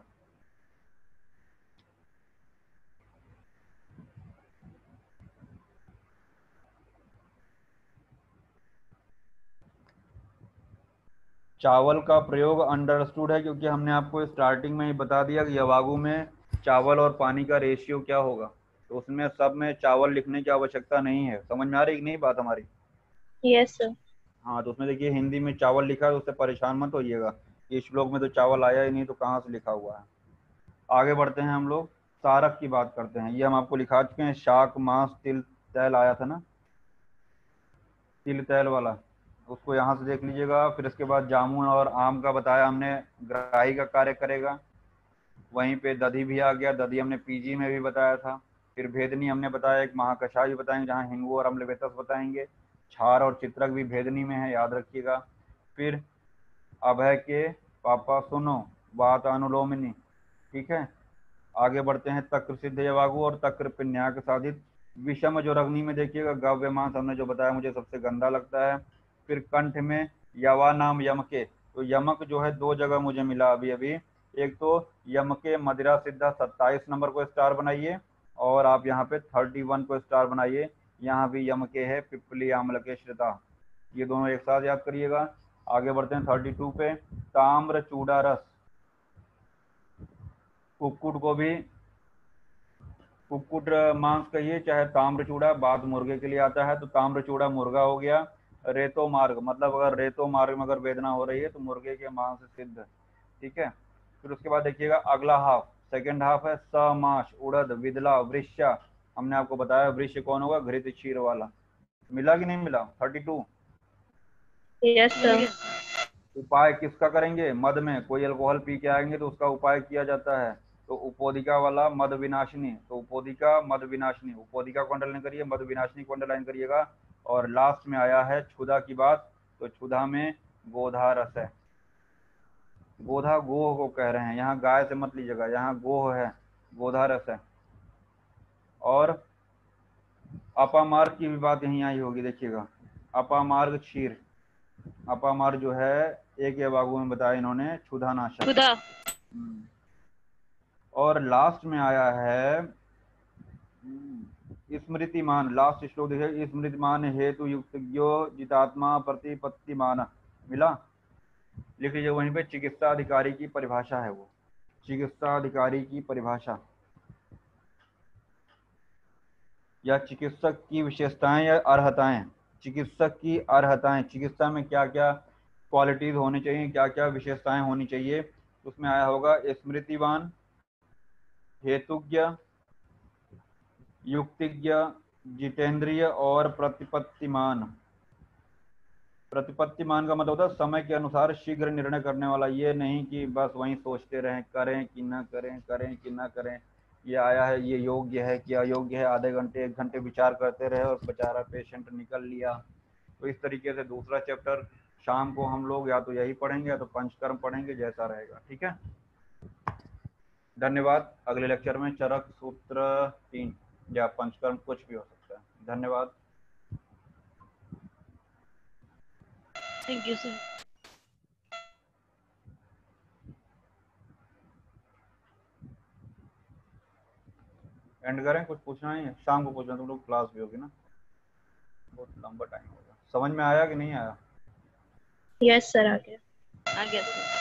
चावल का प्रयोग अंडरस्टूड है, क्योंकि हमने आपको स्टार्टिंग में ही बता दिया कि यवागु में चावल और पानी का रेशियो क्या होगा, तो उसमें सब में चावल लिखने की आवश्यकता नहीं है। समझ में आ रही कि नहीं बात हमारी? Yes sir. हाँ, तो उसमें देखिए हिंदी में चावल लिखा है, उससे परेशान मत होइएगा। इस श्लोक में तो चावल आया ही नहीं, तो कहाँ से लिखा हुआ है। आगे बढ़ते हैं, हम लोग सारक की बात करते हैं। ये हम आपको लिखा चुके हैं, शाक मांस तिल तैल आया था ना, तिल तैल वाला, उसको यहाँ से देख लीजिएगा। फिर इसके बाद जामुन और आम का बताया हमने, ग्राही का कार्य करेगा। वहीं पे दधी भी आ गया, दधी हमने पीजी में भी बताया था। फिर भेदनी हमने बताया, एक महाकषाय भी बताएंगे जहाँ हिंगू और अम्लवेतस बताएंगे। क्षार और चित्रक भी भेदनी में है, याद रखिएगा। फिर अभय के पापा सुनो वातानुलोमिनी, ठीक है। आगे बढ़ते हैं, तक्र सिद्ध यवागु और तक्र पिन्याक साधित। विषम जो रग्नि में देखिएगा, गव्य मांस हमने जो बताया मुझे सबसे गंदा लगता है। फिर कंठ में यवा नाम यमके, तो यमक जो है दो जगह मुझे मिला अभी अभी। एक तो यमके मदिरा सिद्धा 27 नंबर को स्टार बनाइए, और आप यहाँ पे 31 को स्टार बनाइए। यहाँ भी यमके है पिपली आम्ल के श्रिता, ये दोनों एक साथ याद करिएगा। आगे बढ़ते हैं 32 पे, ताम्र चूड़ा रस। कुक्कुट को भी कुक्कुट मांस कहिए चाहे ताम्र चूड़ा, बात मुर्गे के लिए आता है, तो ताम्र चूड़ा मुर्गा हो गया। रेतो मार्ग मतलब अगर रेतो मार्ग में अगर वेदना हो रही है तो मुर्गे के मांस सिद्ध, ठीक है। फिर उसके बाद देखिएगा अगला हाफ, सेकेंड हाफ है समाश उड़द विदला वृश्या। हमने आपको बताया वृक्ष कौन होगा, घृत क्षीर वाला। मिला कि नहीं मिला? 32। Yes sir. उपाय किसका करेंगे? मद में कोई अल्कोहल पी के आएंगे तो उसका उपाय किया जाता है, तो उपोदिका वाला मद विनाशिनी, तो उपोदिका मद विनाशिनी, उपोदिका को अंडरलाइन करिए, मद विनाशिनी को अंडरलाइन करिएगा। और लास्ट में आया है क्षुधा की बात, तो क्षुधा में गोधा रस है। गोधा गोह को कह रहे हैं, यहाँ गाय से मत लीजिएगा, यहाँ गोह है, गोधा रस है। और अपामार्ग की भी बात यहीं आई होगी, देखिएगा अपामार्ग क्षीर। अपामार्ग जो है एक यवागु में बताया इन्होंने, क्षुधा नाशक। खुदा। और लास्ट में आया है स्मृतिमान, लास्ट श्लोक देखिए, स्मृतिमान हेतु युक्तज्ञो जितात्मा प्रतिपत्तिमान। मिला? लिख लीजिए वहीं पे, चिकित्सा अधिकारी की परिभाषा है वो, चिकित्सा अधिकारी की परिभाषा, या चिकित्सक की विशेषताएं या अर्हताएं। चिकित्सक की अर्हताएं, चिकित्सा में क्या क्या क्वालिटीज होनी चाहिए, क्या क्या विशेषताएं होनी चाहिए, उसमें आया होगा स्मृतिवान, हेतुज्ञ, युक्तिज्ञ, जितेंद्रिय और प्रतिपत्तिमान। प्रतिपत्तिमान का मतलब होता है समय के अनुसार शीघ्र निर्णय करने वाला, ये नहीं कि बस वहीं सोचते रहें करें कि ना करें, करें कि ना करें। ये आया है, ये योग्य है कि अयोग्य है, आधे घंटे 1 घंटे विचार करते रहे और बेचारा पेशेंट निकल लिया। तो इस तरीके से दूसरा चैप्टर शाम को हम लोग या तो यही पढ़ेंगे या तो पंचकर्म पढ़ेंगे, जैसा रहेगा, ठीक है। धन्यवाद। अगले लेक्चर में चरक सूत्र 3 या पंचकर्म कुछ भी हो सकता है। धन्यवाद। Thank you sir. एंड करें? कुछ पूछना है? शाम को पूछना, तुम लोग क्लास भी होगी ना, बहुत लंबा टाइम होगा। समझ में आया कि नहीं आया? यस सर, आ गया। आ गया सर।